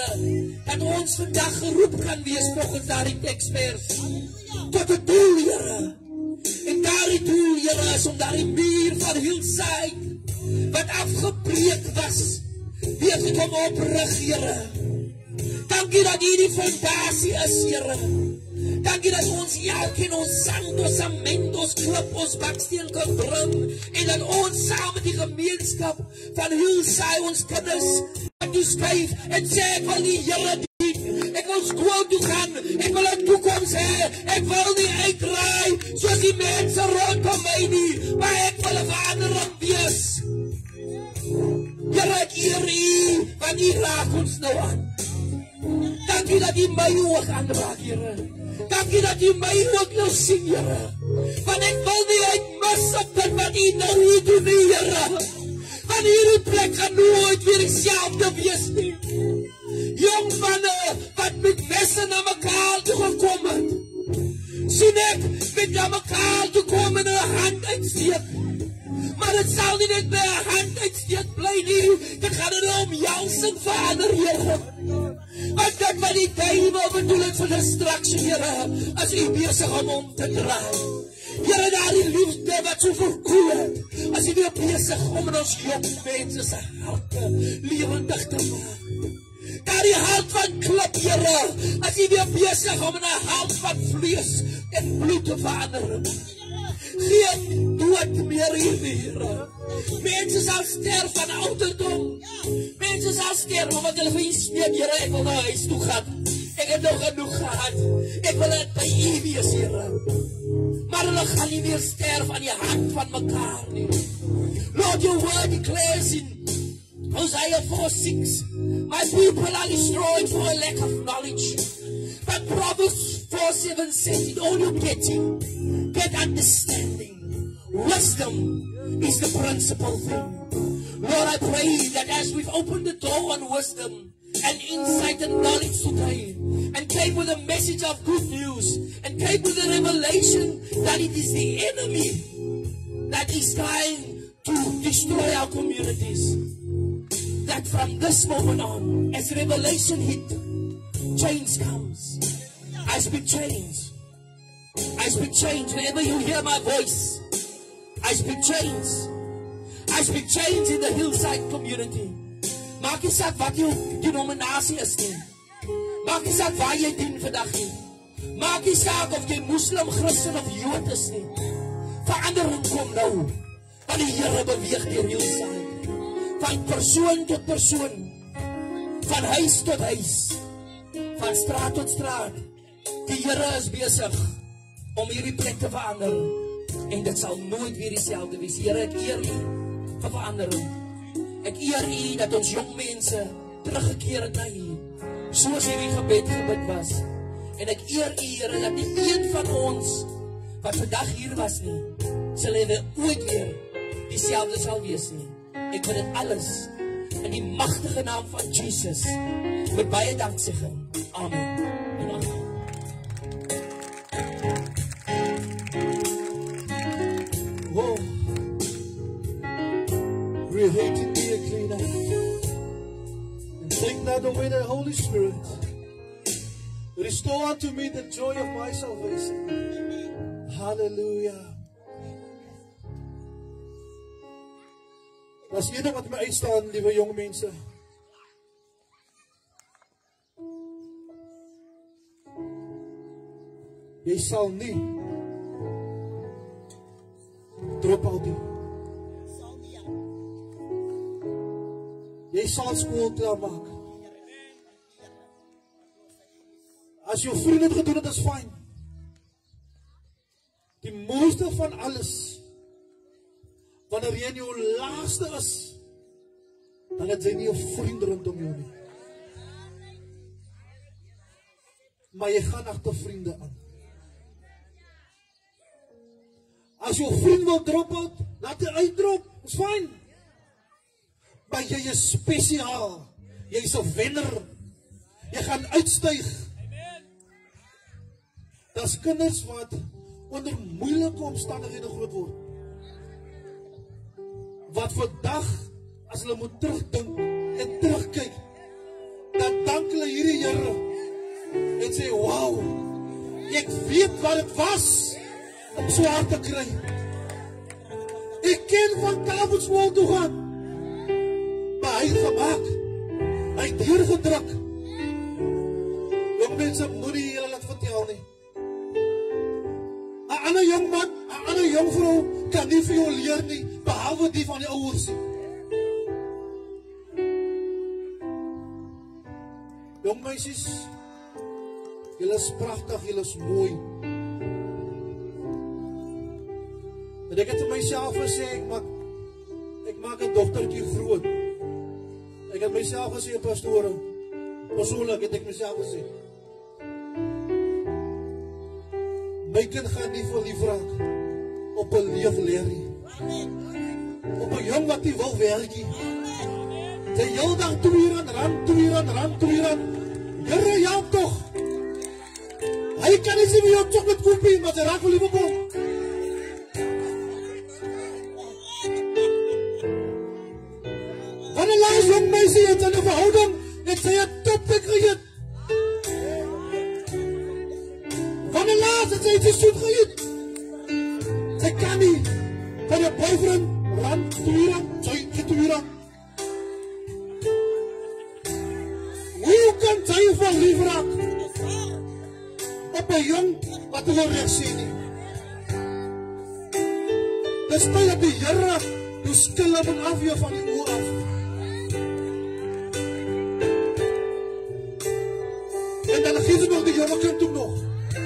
Here, dat ons vandag geroep kan wees volgens daardie teksvers. Tot 'n doel, Here. En daardie doel, Here, is om daardie muur van Hillside, wat afgebreek was, weer te kom oprig, Here. Dankie dat hierdie fondasie is, Here. Dankie dat ons elkeen ons sand, ons cement, ons klip, ons baksteen kan bring, en dat ons saam met die gemeenskap van Hillside, ons kinders, toeskuif en sê, ek wil die Here dien, ek wil skool toe gaan, ek wil 'n toekoms hê, ek wil nie uitraai, soos die mense rondom my nie, maar ek wil 'n verandering wees. Here, ek eer U, want U raak ons nou aan. Dankie dat U my ook aanraak, Here. Dankie dat U my ook nou sien, Here. Want ek wil nie uitmis op dit wat U nou hier doen, Here. Want hierdie plek gaan nooit weer dieselfde wees nie. Jong manne wat met messe na mekaar toe gekom het, sien ek met na mekaar toe kom en 'n hand uitsteek. Maar het sal nie net by 'n hand uitsteek bly nie. Dit gaan er om jansing verander, Here. Want dit wat die duiwel bedoel het vir distraction, Here, as U besig om te draai. Here, daardie liefde wat so verkoel het, as U weer besig om in ons jong mense se harte lewendig te maak. Daardie hart van klip, Here, as U weer besig om in 'n hart van vlees en bloed te verander. Geen dood meer hier, Here. Mense sal sterf van ouderdom. Mense sal sterf omdat hulle vir U smeek, Here, ek wil na huis toe gaan. Ek het nog genoeg gehad. Ek wil net by U wees, Here. Maar hulle gaan nie meer sterf aan die hand van mekaar nie. Lord, your word declares in Hosea 4:6, my people are destroyed for a lack of knowledge. But Proverbs 4:7 says, in all you're getting, get understanding. Wisdom is the principal thing. Lord, I pray that as we've opened the door on wisdom and insight and knowledge today, and came with a message of good news, and came with a revelation that it is the enemy that is trying to destroy our communities, that from this moment on, as revelation hit, change comes. I speak change. I speak change. Whenever you hear my voice, I speak change. I speak change in the Hillside community. Maak nie saak wat jou denominasie is nie. Maak nie saak waar jy dien vandag nie. Maak nie saak of jy Muslim, Christen of Jood is nie. Verandering kom nou. Want die Here beweeg deur Hillside. Van persoon tot persoon. Van huis tot huis. Van straat tot straat. Die Here is besig om hierdie plek te verander. En dit sal nooit weer dieselfde wees. Here, ek eer U vir verandering. Ek eer U dat ons jong mense teruggekeer het na U, soos hierdie gebed gebid was. En ek eer U, Here, dat nie een van ons wat vandag hier was nie, sal hy ooit weer dieselfde sal wees nie. Ek wil dit alles in die magtige naam van Jesus met baie danksegging. Amen en amen. Whoa. Created me a clean heart, and take not away the Holy Spirit. Restore unto me the joy of my salvation. Hallelujah. Dat is een ding wat my uitstaan, liewe jong mense. Jy sal nie drop out nie. Jy sal skool klaar maak. As jou vriende het gedoen, dit is fyn. Die mooiste van alles, wanneer jy in jou laagste is, dan het jy nie 'n vriend rondom jou nie. Maar jy gaan agter vriende aan. As jou vriend wil drop out, laat hy uitdrop, is fyn. Maar jy is spesiaal. Jy is 'n wenner. Jy gaan uitstyg. Daar's kinders wat onder moeilike omstandighede groot word. Wat vandag, as hulle moet terugdink en terugkyk, dan dank hulle hierdie Here en sê, wow, ek weet wat het was om so hard te kry. Ek ken van Tafelskool toe gaan, maar hy het gemaak, hy het deurgedruk. Jong mense, moenie julle laat vertel nie. 'n ander jong man, 'n ander jong vrou kan nie vir jou leer nie, behalwe die van die ouers nie. Jong meisies, julle is pragtig, julle is mooi. En ek het vir myself gesê, ek maak 'n dogtertjie groot. Ek het myself gesê, pastore, persoonlik het ek myself gesê, my kind gaan nie vir lief raak op 'n leeg leer nie. Op 'n jong wat nie wil werk nie. Sy heel dag R2, Here, ja toch. Hy kan nie sê wie jou toch met koopie, maar sy raak vir lieve boom. Van 'n laas jong meisie het in 'n verhouding, het sy 'n top gekry. Van 'n laas het sy iets soet geëet. Sy kan nie van jou boyfriend R2, sy R2. Hoe kan sy van lief raak op 'n jong wat wil reg sien nie? Dis tyd dat die Here die skille moet afvee van die oë af. En dan gee sy nog die jonge kind ook nog.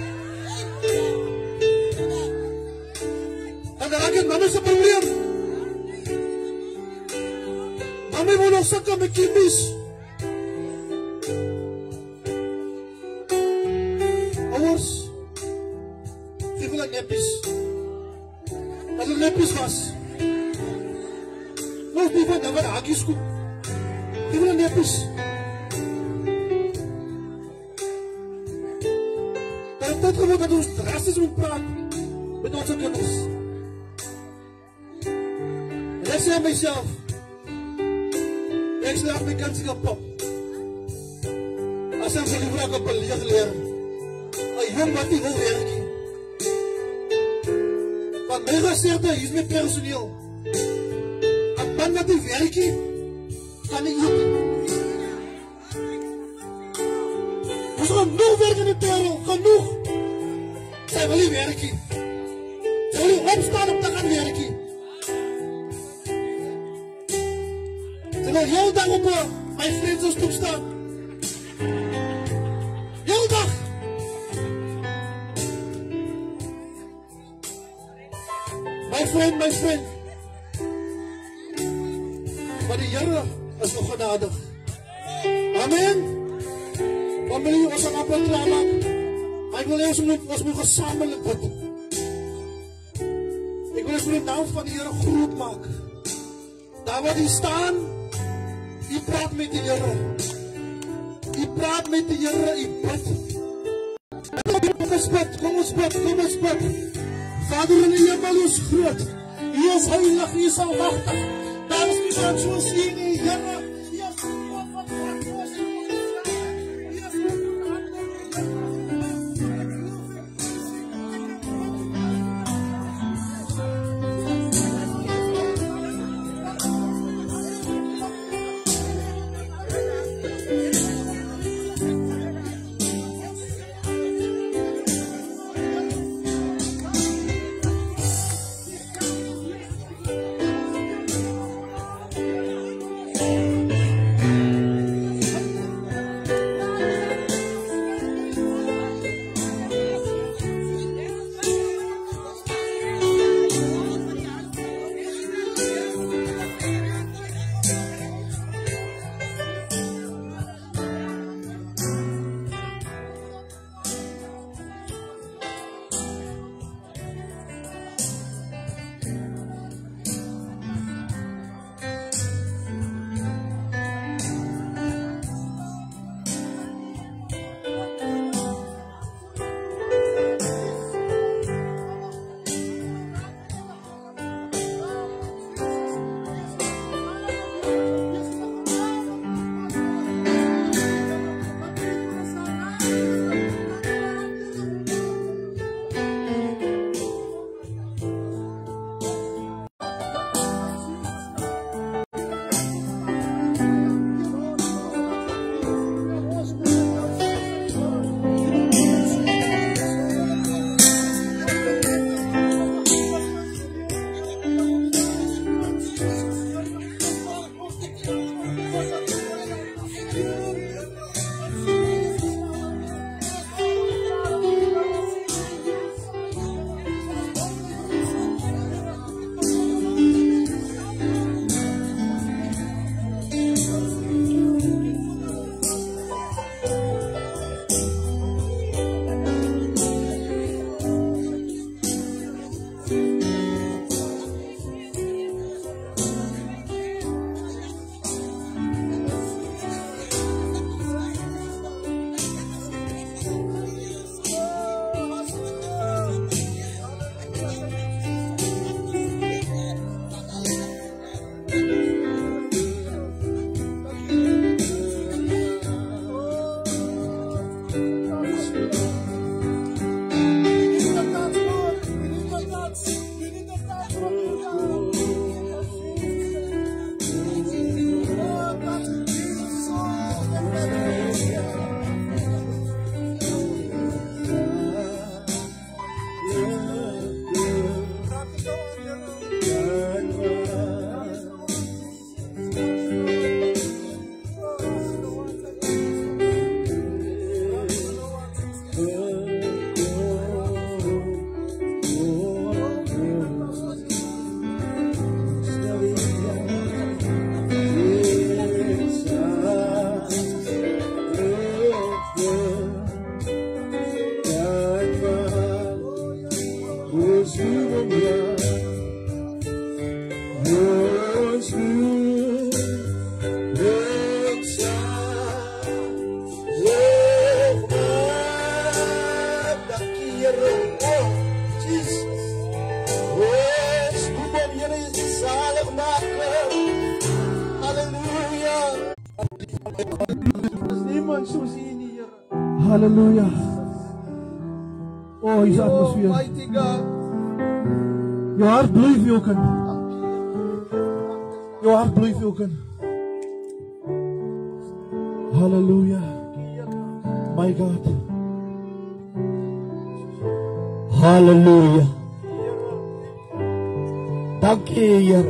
En dan raak het mama se probleem. Mama moet nog sukkel met kinders. Ouers, geef hulle neppies. As hulle neppies was. Nog nie van wat hakies goed. Geef hulle neppies. Maar het tyd geword dat ons drastisch moet praat met onze kinders. En ek sê aan myself, ek slaap my kind sy pop. As ek vir die vraag op 'n leeg leer, 'n jong wat nie wil werk nie. Want my gesegde, hier is my personeel. 'n man wat nie werk nie, kan nie eet nie. Ons gaan genoeg werk in die terrel, genoeg. Sy wil nie werk nie. Sy wil nie opstaan om te gaan werk nie. Sy wil heel dag op my vriendse stoep staan. Heel dag. My vriend. Maar die Here is nog genadig. Amen. Want wil jy ons aan appel klaar maak? Maar ek wil hê ons moet gesamentlik bid. Ek wil ons met die naam van die Here groot maak. Daar waar jy staan, jy praat met die Here. Jy praat met die Here, jy bid. Kom ons bid. Vader in die hemel, U is groot. U is heilig, U is almagtig. Daar is niemand soos U nie, Here. Thank you. soos U nie, Here. Hallelujah. Oh, hier's atmosfeer. Mighty God. Jou hart bloei vir jou kind. Jou hart bloei vir jou kind. Hallelujah. My God. Hallelujah. Dankie, Here.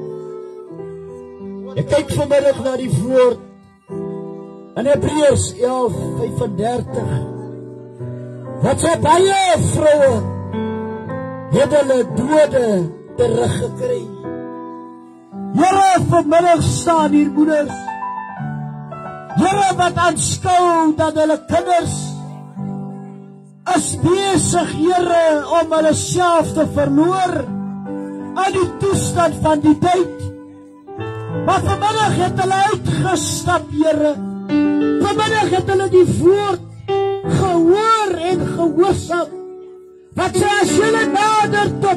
Ek kyk vanmiddag na die woord in Hebreërs 11:35. Wat sê baie vroue het hulle dode teruggekry. Here, vanmiddag staan hier moeders. Here, wat aanskou dat hulle kinders is besig, Here, om hulle self te verloor aan die toestand van die tyd. Maar vanmiddag het hulle uitgestap, Here. Vanmiddag het hulle die woord gehoor en gehoorsaam. Wat sê as julle nader tot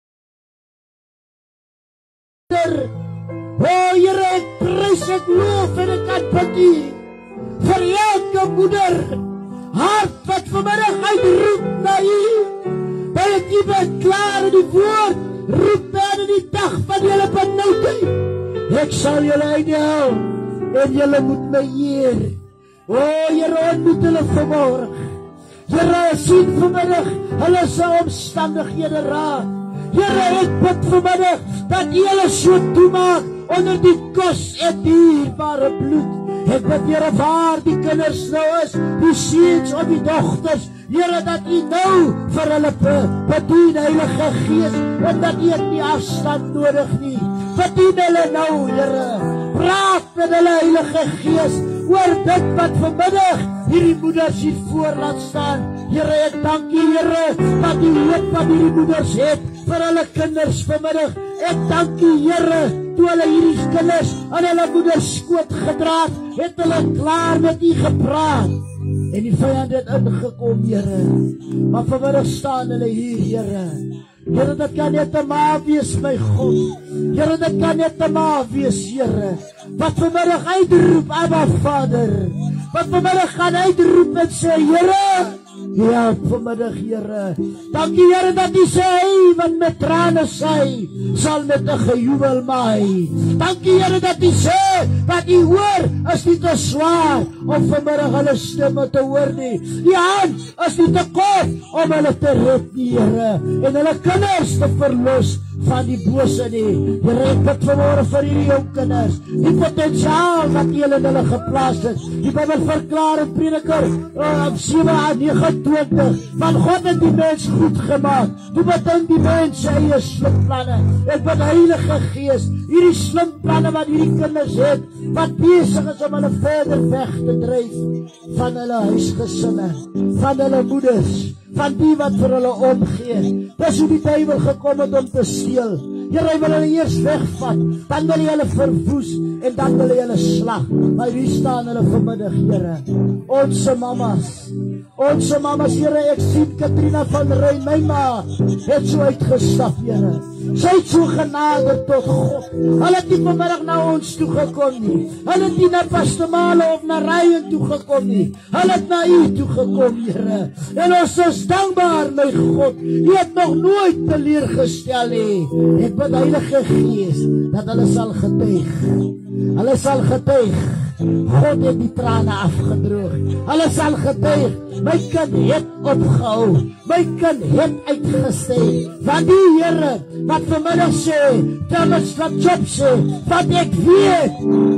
O Here, ek prys, ek loof en ek aanbid U vir elke moeder hart wat vanmiddag uitroep na U. Dat U bent klaar in die woord, roep dan in die dag van julle benoudheid. Ek sal julle uithou en julle moet my eer. O Here, ontmoet hulle vanmorgen. Here, sien vanmiddag hulle se omstandighede raak. Here, ek bid vanmiddag dat U hulle so toemaak onder die kos en dierbare bloed. Ek bid, Here, waar die kinders nou is, die seuns of die dogters, Here, dat U nou vir hulle bedien, Heilige Gees, en dat U het nie afstand nodig nie. Bedien hulle nou, Here. Praat met hulle, Heilige Gees, oor dit wat vanmiddag hierdie moeders hier voor laat staan. Here, ek dank U, Here, dat U hoop wat hierdie moeders het vir hulle kinders vanmiddag. Ek dank U, Here, toe hulle hierdie kinders aan hulle moeders skoot gedra het hulle klaar met U gepraat. En die vyand het ingekom, Here. Maar vanmiddag staan hulle hier, Here. Here, dit kan net 'n ma wees, my God. Here, dit kan net 'n ma wees, Here. Wat vanmiddag uitroep, Abba Vader. Wat vanmiddag gaan uitroep en sê, Here, ja, vanmiddag, Here. Dankie, Here, dat U sê, hy wat met trane sy, sal met 'n gejubel maai. Dankie, Here, dat U sê, wat U hoor, is nie te swaar, om vanmiddag hulle stemme te hoor nie. Die hand is nie te kort, om hulle te red nie, Here, en hulle kinders te verlos van die bose nie. Here, ek bid vanmorgen vir hierdie jou kinders, die potensiaal wat U in hulle geplaas het. Die Bybel verklaar in Prediker 7:29, van God het die mens goed gemaakt. Toe bedink die mens sy eie slimplanne. Ek bid, Heilige Gees, hierdie slimplanne wat hierdie kinders het, wat besig is om hulle verder weg te dryf van hulle huisgesinne, van hulle moeders, van die wat vir hulle omgee. Dis hoe die duiwel gekom het om te steel. Here, hy wil hulle eers wegvat, dan wil hy hulle verwoes, en dan wil hy hulle slag. Maar hier staan hulle vanmiddag, Here. Onze mamas, Here, ek sien Katrina van Rijn, my ma, het so uitgestap, Here. Sy het so genaderd tot God. Hulle het nie vanmiddag na ons toegekom nie. Hulle het nie na Pastor Male of na Ryan toegekom nie. Hulle het na U toegekom, Here. En ons is dankbaar, my God. U het nog nooit teleurgestel nie. Ek bid, Heilige Gees, dat hulle sal getuig. Hulle sal getuig. God het die trane afgedroog. Hulle sal getuig. My kind het opgehou. My kind het uitgestee. Want die Here wat vanmiddag sê, Thomas van Job sê, wat ek weet,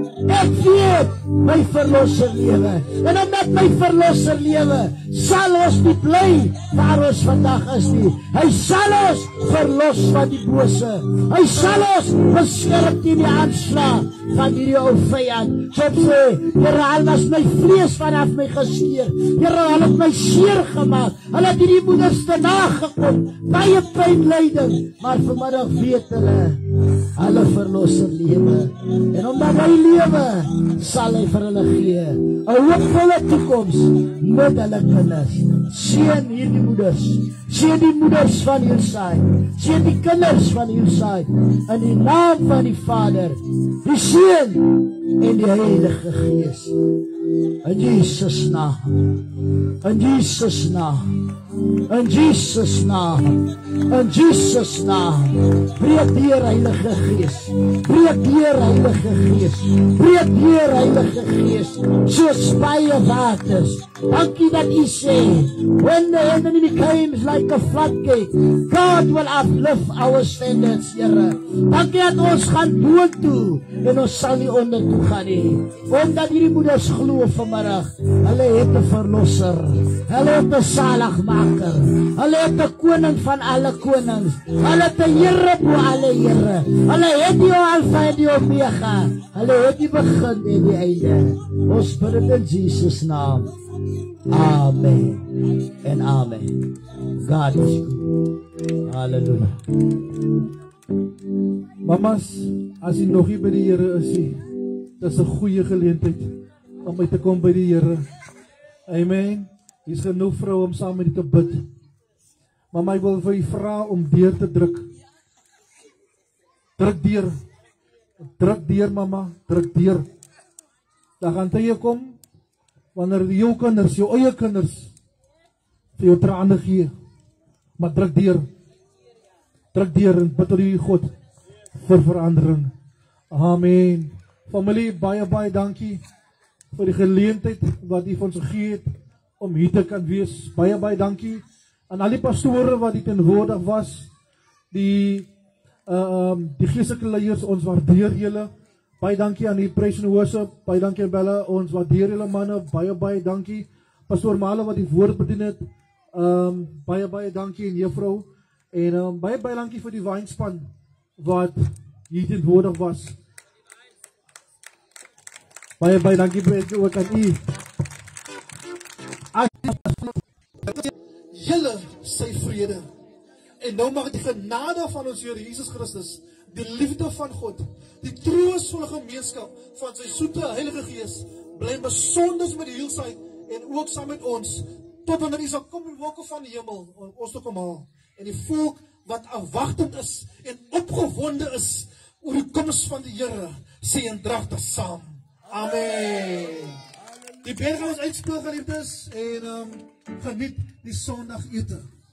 my verlosser lewe. En omdat my verlosser lewe, sal ons nie bly waar ons vandag is nie. Hy sal ons verlos van die bose. Hy sal ons beskerm teen die aanslag van hierdie ou vyand. Soms sê, Here, al was my vlees vanaf my gesteer. Here, hulle het my seer gemaak. Hulle het hierdie moeders te nagekom. Baie pyn lyding. Maar vanmiddag weet hulle verlosser lewe. En omdat hy lewe, sal hy vir hulle gee 'n hoopvolle toekoms met hulle kinders. Seën hierdie moeders. Seën die moeders van Hillside. Seën die kinders van Hillside. In die naam van die Vader, die Seun en die Heilige Gees. In Jesus' naam. In Jesus' naam. In Jesus' naam. In Jesus' naam. Breek deur, Heilige Gees. Breek deur, Heilige Gees. Breek deur, Heilige Gees. Soos baie waters. Dankie dat U sê, when the enemy comes like a floodgate, God will uplift our standards, Here. Dankie dat ons gaan boontoe en ons sal nie ondertoe gaan nie. Omdat hierdie moeders glo vanmiddag, hulle het 'n verlosser. Hulle het 'n saligmaker. Hulle het 'n koning van alle konings. Hulle het 'n Here bo alle Here. Hulle het die Alfa en die Omega. Hulle het die begin en die einde. Ons bid dit in Jesus naam. Amen en amen. God is good. Hallelujah. Mamas, as jy nog nie by die Here is nie, dis 'n goeie geleentheid om uit te kom by die Here. Amen. Hier's genoeg vroue om saam met u te bid. Maar ek wil vir u vra om deur te druk. Druk deur. Druk deur, mama, druk deur. Daar gaan tye kom wanneer jou kinders, jou eie kinders vir jou trane gee. Maar druk deur. Druk deur en bid tot die God vir verandering. Amen. Familie, baie dankie vir die geleentheid wat u vir ons gegee het om hier te kan wees. Baie dankie aan al die pastore wat hier teenwoordig was, die geestelike leiers, ons waardeer julle. Baie dankie aan die praise and worship, baie dankie aan Bella, ons waardeer julle manne, baie dankie. Pastoor Male wat die woord bedien het, baie dankie en juffrou. En baie dankie vir die wynspan wat hier teenwoordig was. Baie dankie vir ook aan u. Julle sy vrede. En nou mag die genade van ons Here Jesus Christus, die liefde van God, die troostvolle gemeenskap van sy soete Heilige Gees, bly besonders met die hielsheid en ook saam met ons, tot wanneer hy sal kom in wolke van die hemel, om ons te kom haal. En die volk wat afwagtend is en opgewonde is oor die koms van die Here, sê eendragtig saam. Amen. Die band gaan ons uitspeel, geliefdes, en geniet die Sondagete.